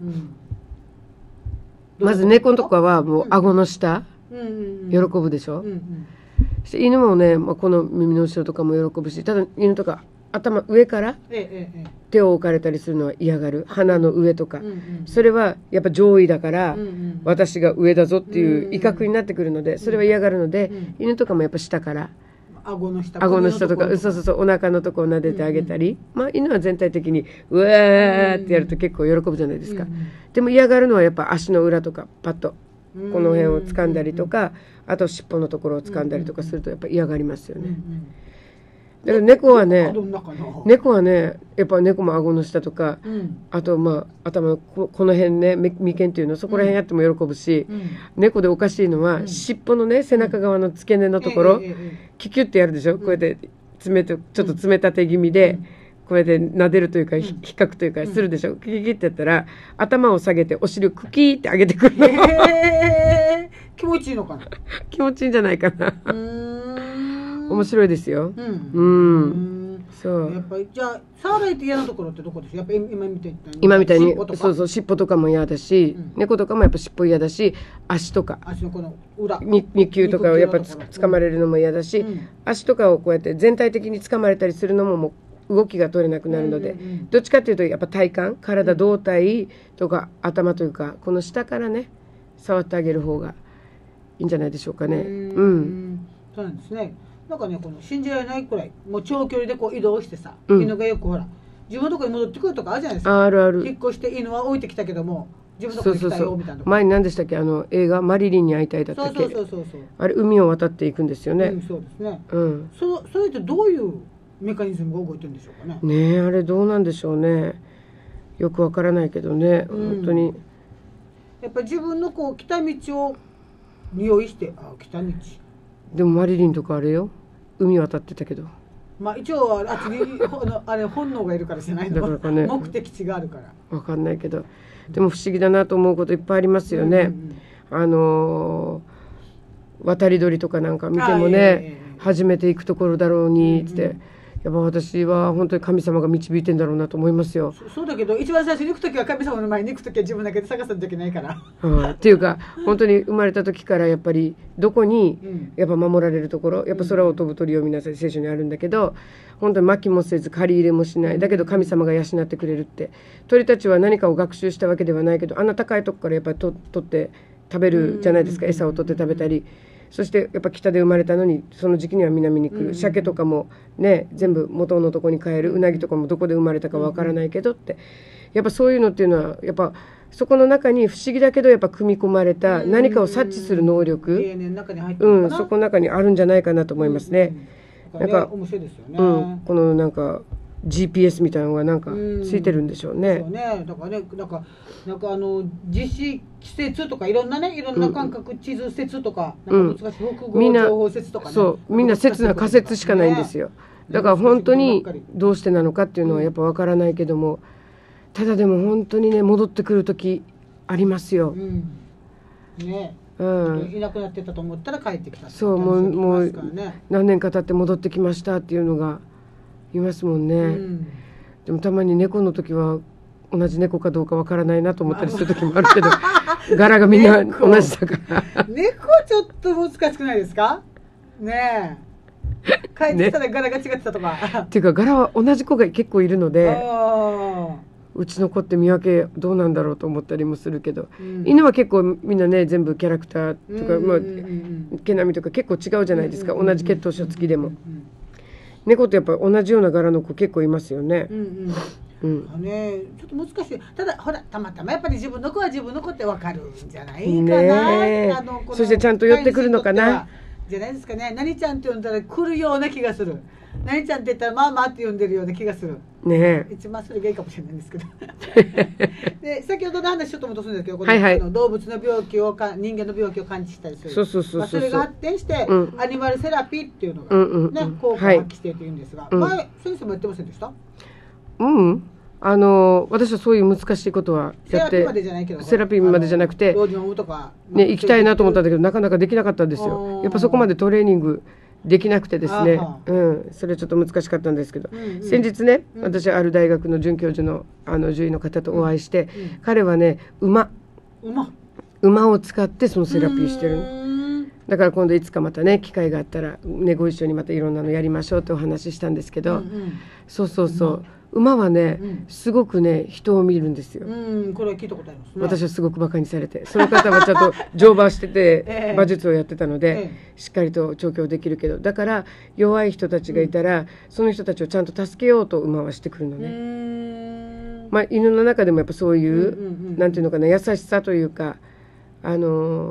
まず猫とかはもう顎の下喜ぶでしょ。犬もね、この耳の後ろとかも喜ぶし、ただ犬とか頭上から手を置かれたりするのは嫌がる。鼻の上とか、それはやっぱ上位だから、私が上だぞっていう威嚇になってくるので、それは嫌がるので、犬とかもやっぱ下から顎の下とか、お腹のとこを撫でてあげたり、犬は全体的にうわーってやると結構喜ぶじゃないですか。でも嫌がるのはやっぱ足の裏とかパッとこの辺を掴んだりとか、あと尻尾のところを掴んだりとかするとやっぱ嫌がりますよね。 だから猫はねどんなかな。 猫はねやっぱ猫も顎の下とか、あとまあ頭のこの辺ね眉間っていうのそこら辺やっても喜ぶし、猫でおかしいのは、尻尾のね背中側の付け根のところ、キュキュッてやるでしょ、こうやってちょっと冷たて気味で、こうやって撫でるというか、比較というかするでしょ、キュキュってやったら頭を下げてお尻をクキーって上げてくるの。 気持ちいいのかな。 気持ちいいんじゃないかな。面白いですよ。そう。 やっぱりじゃあ触られて嫌なところってどこです？やっぱ今みたいにそうそう、尻尾とかも嫌だし、猫とかもやっぱ尻尾嫌だし、足とか足のこの裏肉球とかをやっぱ掴まれるのも嫌だし、足とかをこうやって全体的に掴まれたりするのももう動きが取れなくなるので、どっちかっていうとやっぱ体幹、体胴体とか頭というかこの下からね触ってあげる方がいいんじゃないでしょうかね。 そうなんですね。なんかね、この信じられないくらいもう長距離でこう移動してさ、犬がよくほら自分のところに戻ってくるとかあるじゃないですか。 あるある。 引っ越して犬は置いてきたけども自分のところに来たよみたいな。 前に何でしたっけ、映画マリリンに会いたいだったっけ。 そうあれ海を渡っていくんですよね。 そうですね。それってどういうメカニズムが動いてるんでしょうかね。 ねえ、あれどうなんでしょうね。よくわからないけどね、本当に。 やっぱり自分のこう来た道を匂いして、あ、来た道。 でもマリリンとかあれよ、海渡ってたけど。 まあ一応あっちにあれ本能がいるからじゃないの。 だからかね。 目的地があるから。 わかんないけど、でも不思議だなと思うこといっぱいありますよね。渡り鳥とかなんか見てもね、初めて行くところだろうにって。やっぱ私は本当に神様が導いてんだろうなと思いますよ。 そうだけど一番最初に行く時は神様の前に行く時は自分だけで探さなきゃいけないから。 っていうか本当に生まれた時からやっぱりどこにやっぱ守られるところ、やっぱ空を飛ぶ鳥を見なさい聖書にあるんだけど、本当に撒きもせず借り入れもしない、だけど神様が養ってくれるって。鳥たちは何かを学習したわけではないけど、あんな高いとこからやっぱり取って食べるじゃないですか。餌を取って食べたり。そしてやっぱ北で生まれたのにその時期には南に来る。鮭とかもね全部元のとこに帰る。うなぎとかもどこで生まれたかわからないけどって、やっぱそういうのっていうのはやっぱそこの中に不思議だけどやっぱ組み込まれた何かを察知する能力、そこの中にあるんじゃないかなと思いますね。なんか面白いですよね。 このなんかGPS みたいなのがなんかついてるんでしょうね。 そうね。だからね、なんか実施季節とかいろんな感覚、地図説とか、なんか難しい複合情報説とかね。 そうみんな説な仮説しかないんですよ。だから本当にどうしてなのかっていうのはやっぱわからないけども、ただでも本当にね戻ってくる時ありますよ。 ね。いなくなってたと思ったら帰ってきた。 そうもう何年か経って戻ってきましたっていうのがいますもんね。でもたまに猫の時は同じ猫かどうかわからないなと思ったりする時もあるけど柄がみんな同じだから猫ちょっと難しくないですかねえ。帰ってきたら柄が違ってたとか、 っていうか柄は同じ子が結構いるので、うちの子って見分けどうなんだろうと思ったりもするけど、犬は結構みんなね全部キャラクターとか、毛並みとか結構違うじゃないですか、同じ血統書付きでも。猫ってやっぱ同じような柄の子結構いますよね。 ちょっと難しい。ただほらたまたまやっぱり自分の子は自分の子ってわかるんじゃないかな。 そしてちゃんと寄ってくるのかな。 じゃないですかね。何ちゃんって呼んだら来るような気がする。何ちゃんって言ったらまあまあって呼んでるような気がする。 ね、 一番それがいいかもしれないんですけど。で先ほどの話ちょっと戻すんですけど、この動物の病気を人間の病気を感知したりする。それが発展して、アニマルセラピーっていうのがね効果を発揮しているというんですが、前先生もやってませんでした？ 私はそういう難しいことはやって、セラピーまでじゃなくてね、行きたいなと思ったんだけどなかなかできなかったんですよ。やっぱそこまでトレーニングできなくてですね、それちょっと難しかったんですけど、先日ね私ある大学の准教授の獣医の方とお会いして、彼はね馬を使ってそのセラピーしてる。だから今度いつかまたね機会があったらねご一緒にまたいろんなのやりましょうってお話ししたんですけど、そう馬はね、すごくね人を見るんですよ。 これは聞いたことありますね。 私はすごくバカにされて、その方はちゃんと乗馬してて馬術をやってたので、しっかりと調教できるけど、だから弱い人たちがいたら、その人たちをちゃんと助けようと馬はしてくるのね。まあ犬の中でもやっぱそういう、なんていうのかな、優しさというか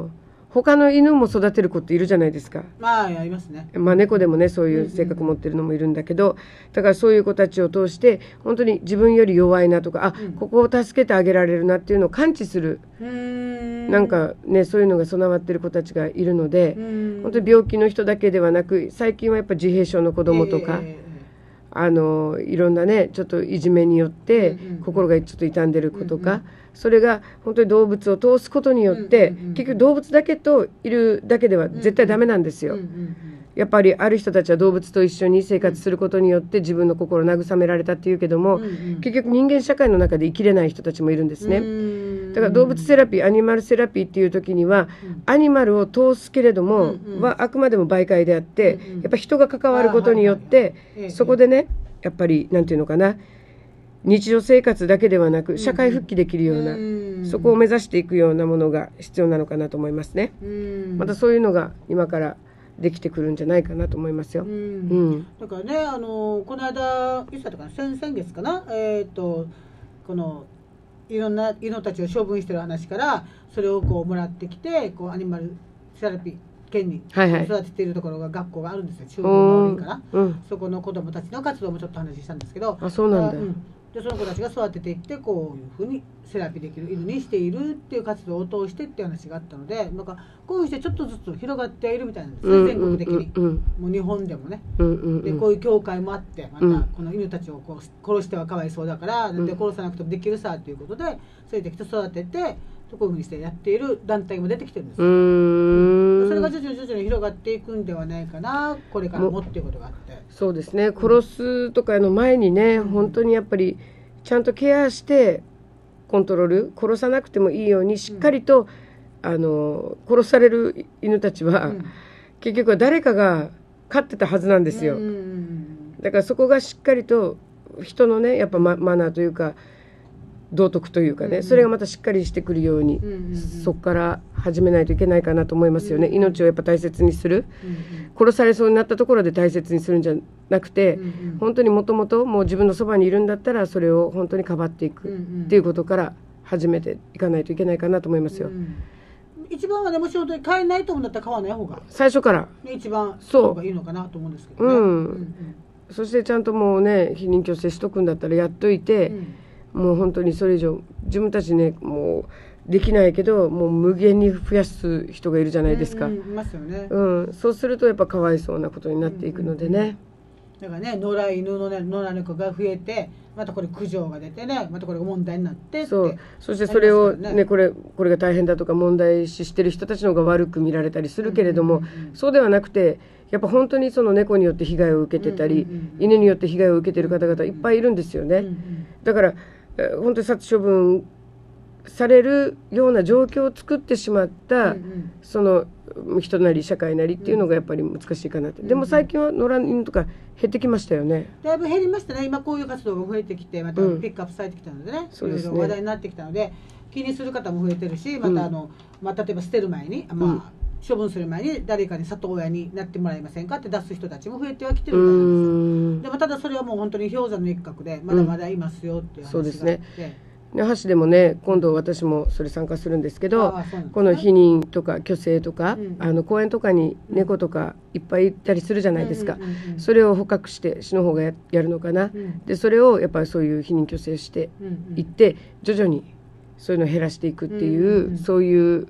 他の犬も育てる子っているじゃないですか。 まあありますね。 まあ、猫でもねそういう性格持ってるのもいるんだけど、だからそういう子たちを通して本当に自分より弱いなとか、ここを助けてあげられるなっていうのを感知する、なんかねそういうのが備わってる子たちがいるので、本当に病気の人だけではなく、最近はやっぱ自閉症の子供とか、いろんなねちょっといじめによって心がちょっと傷んでる子とか、それが本当に動物を通すことによって、結局動物だけといるだけでは絶対ダメなんですよ。やっぱりある人たちは動物と一緒に生活することによって自分の心を慰められたっていうけども、結局人間社会の中で生きれない人たちもいるんですね。だから動物セラピー、アニマルセラピーっていう時には、アニマルを通すけれども、はあくまでも媒介であって、やっぱ人が関わることによって、そこでねやっぱりなんていうのかな、日常生活だけではなく社会復帰できるような、そこを目指していくようなものが必要なのかなと思いますね。またそういうのが今からできてくるんじゃないかなと思いますよ。 だからね、この間いつだったかな、先月かな、このいろんな犬たちを処分してる話から、それをこうもらってきて、こうアニマルセラピー県に育てているところが学校があるんですよ、中央農林から、そこの子どもたちの活動もちょっと話したんですけど、 そうなんだ。 でその子たちが育てていって、こういうふうにセラピーできる犬にしているっていう活動を通してっていう話があったので、なんかこういうふうにしてちょっとずつ広がっているみたいなんですね、全国的に、もう日本でもね、でこういう協会もあって、またこの犬たちをこう殺してはかわいそうだから、で殺さなくてもできるさということで、そういう人育ててこういうふうにしてやっている団体も出てきてるんですよ。それが徐々に広がっていくんではないかな、これからもっていうことがあって。 そうですね、殺すとかの前にね、本当にやっぱりちゃんとケアしてコントロール、殺さなくてもいいようにしっかりと、殺される犬たちは、結局は誰かが飼ってたはずなんですよ。だからそこがしっかりと人のねやっぱマナーというか道徳というかね、それがまたしっかりしてくるように、そこから始めないといけないかなと思いますよね。命をやっぱ大切にする、殺されそうになったところで大切にするんじゃなくて、本当にもともともう自分のそばにいるんだったら、それを本当にかばっていくっていうことから始めていかないといけないかなと思いますよ。 一番はね、もし本当に買えないと思うんだったら買わない方が最初から一番そうがいいのかなと思うんですけどね。 そしてちゃんともうね避妊去勢しとくんだったらやっといて、もう本当にそれ以上自分たちねもうできないけどもう無限に増やす人がいるじゃないですか。 いますよね。 そうするとやっぱかわいそうなことになっていくのでね。 だからね、野良犬のね、野良猫が増えて、またこれ苦情が出てね、またこれが問題になってって、 そしてそれをね、これが大変だとか問題視してる人たちの方が悪く見られたりするけれども、そうではなくてやっぱ本当にその猫によって被害を受けてたり、犬によって被害を受けてる方々いっぱいいるんですよね。だから本当に殺処分されるような状況を作ってしまった、その人なり社会なりっていうのがやっぱり難しいかなって。でも最近は野良犬とか減ってきましたよね。 だいぶ減りましたね。今こういう活動が増えてきて、またピックアップされてきたのでね、いろいろ話題になってきたので気にする方も増えてるし、また例えば捨てる前に、処分する前に誰かに里親になってもらえませんかって出す人たちも増えてはきてるみたいなんですよ。でもただそれはもう本当に氷山の一角でまだまだいますよっていう話があって、そうですね。 那覇市でもね今度私もそれ参加するんですけど、この避妊とか去勢とか、公園とかに猫とかいっぱいいたりするじゃないですか。それを捕獲して市の方が やるのかな、でそれをやっぱりそういう避妊去勢していって、徐々にそういうのを減らしていくっていう、そういう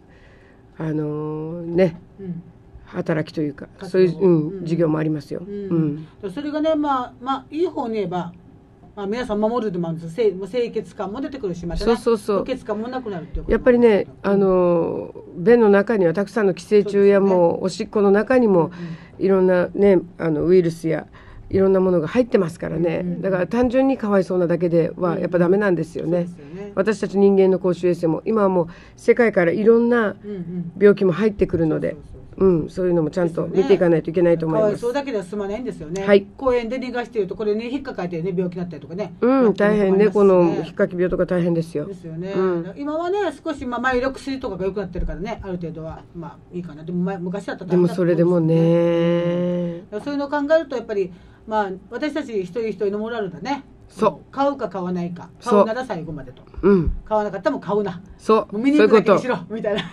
働きというかそういう、授業もありますよ。 それがね、いい方に言えば、皆さん守るでもあるんです。清潔感も出てくるし、またね、不潔感もなくなるっていうこと。 やっぱりね、便の中にはたくさんの寄生虫やもうおしっこの中にもいろんなねウイルスやいろんなものが入ってますからね。だから単純にかわいそうなだけではやっぱダメなんですよね。私たち人間の公衆衛生も今はもう世界からいろんな病気も入ってくるので、そういうのもちゃんと見ていかないといけないと思います。 かわいそうだけでは済まないんですよね。公園で逃がしているとこれね引っかかってね病気になったりとかね。 大変ね、この引っかき病とか大変ですよ。 ですよね。今はね少し前より薬とかが良くなってるからね、ある程度はいいかな。でも昔だったらでもそれでもね、 そういうのを考えるとやっぱり私たち一人一人のモラルだね。買うか買わないか、買うなら最後までと、買わなかったらもう買うな、 そう見に行くだけにしろみたいな。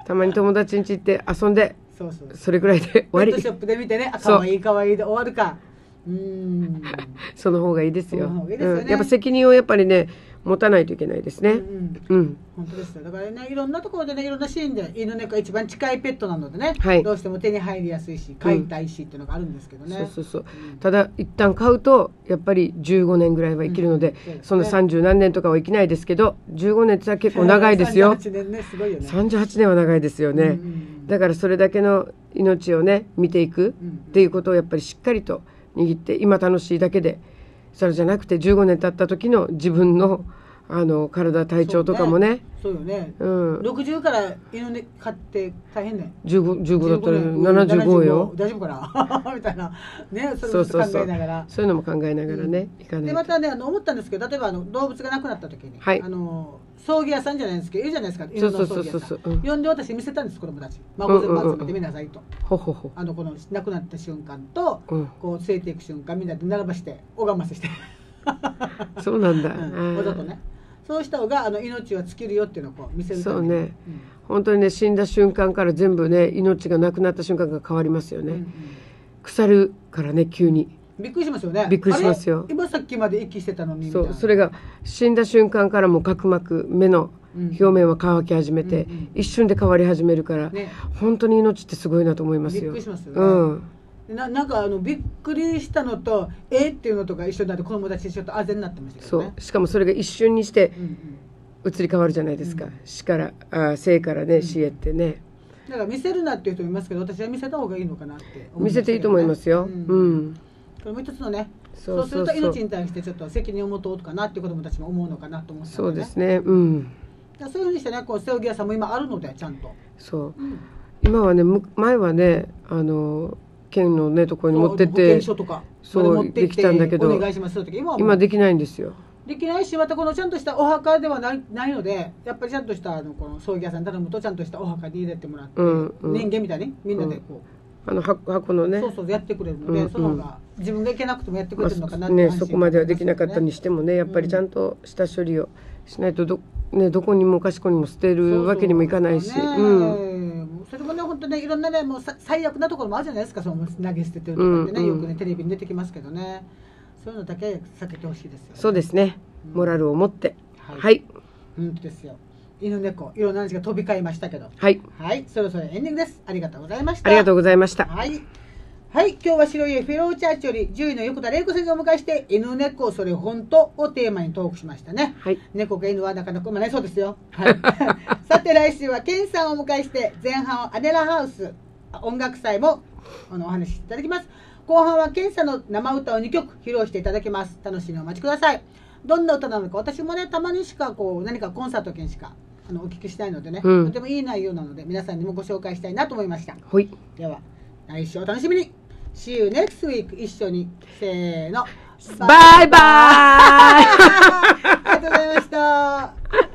たまに友達ん家行って遊んで、 そうそう。 それぐらいで終わり。 ペットショップで見てね、あ、可愛い可愛いで終わるか。 その方がいいですよ。 その方がいいですよねやっぱ責任をやっぱりね持たないといけないですね。 本当ですよ。だからね、いろんなところでね、いろんなシーンで犬猫が一番近いペットなのでね、 はい、 どうしても手に入りやすいし飼いたいしっていうのがあるんですけどね。 ただ一旦飼うとやっぱり15年ぐらいは生きるので、その30何年とかは生きないですけど、15年っては結構長いですよ。 38年ね、すごいよね。 38年は長いですよね。だからそれだけの命をね見ていくっていうことをやっぱりしっかりと握って、今楽しいだけで、それじゃなくて15年経った時の自分の体体調とかもね。 そうよね。60から犬ね飼って大変ね。 15だったら75よ。 大丈夫かなみたいなね、それも考えながら。 そういうのも考えながらね、いかないと。 でまたね、思ったんですけど、例えば動物が亡くなった時に、葬儀屋さんじゃないですけど、いるじゃないですか、犬の葬儀屋さん。呼んで私見せたんです、子供たち。孫全部集めてみなさいと。この亡くなった瞬間と、こう据えていく瞬間、みんなで並ばして拝ませして。 そうなんだ。 わざとね。そうした方が命は尽きるよっていうのをこう見せるために。 そうね。本当にね、死んだ瞬間から全部ね、命がなくなった瞬間が変わりますよね。腐るからね、急に。 びっくりしますよね。 びっくりしますよ。 今さっきまで息してたのにみたいな。 それが死んだ瞬間からもう角膜、目の表面は乾き始めて、一瞬で変わり始めるから、本当に命ってすごいなと思いますよ。 びっくりしますよね。なんかびっくりしたのとっていうのとか一緒になって子供たちちょっとあぜになってましたけどね。 そう、しかもそれが一瞬にして移り変わるじゃないですか。死から生からね、死へってね。 だから見せるなっていう人もいますけど、私は見せた方がいいのかなって思いますけどね。 見せていいと思いますよ。これもう一つのね、そうすると命に対してちょっと責任を持とうかなって子供たちも思うのかなと思って、 そうですね。そういうふうにしてね、こう葬儀屋さんも今あるのでちゃんと。 そう。今はね、前はね、県のねところに持ってって、そうできたんだけど、今できないんですよ。 できないし、またこのちゃんとしたお墓ではないので、やっぱりちゃんとしたこの葬儀屋さん頼むとちゃんとしたお墓に入れてもらって、人間みたいにみんなでこう箱のね、 そうやってくれるので、その方が自分が行けなくてもやってくれてるのかなってね。そこまではできなかったにしてもね、やっぱりちゃんとした処理をしないとどこにもかしこにも捨てるわけにもいかないし。それもね、本当ね、いろんなね、もう最悪なところもあるじゃないですか、その投げ捨ててるとかってね、よくね、テレビに出てきますけどね、そういうのだけ避けてほしいですよね。 そうですね、モラルを持って。はい。 本当ですよ。犬猫、いろんな話が飛び交いましたけど。 はい。 はい、そろそろエンディングです。ありがとうございました。 ありがとうございました。 はい。はい、今日は白いフェローチャーチより獣医の横田玲子先生をお迎えして、犬猫それ本当をテーマにトークしましたね。はい。猫か犬はなかなかね、そうですよ。はい。さて来週はケンさんをお迎えして、前半はアネラハウス音楽祭もお話しいただきます。後半はケンさんの生歌を2曲披露していただきます。楽しみにお待ちください。どんな歌なのか、私もね、たまにしかこう何かコンサート券しかお聞きしたいのでね、とてもいい内容なので皆さんにもご紹介したいなと思いました。 はい。 では来週お楽しみに。See you next week。一緒にせーの。 バイバイ。 ありがとうございました。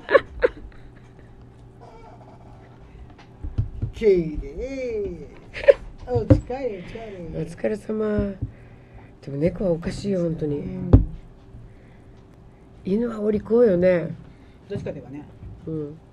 きれい。お疲れ様。でも猫はおかしいよ本当に。犬はお利口よね。 どっちかではね。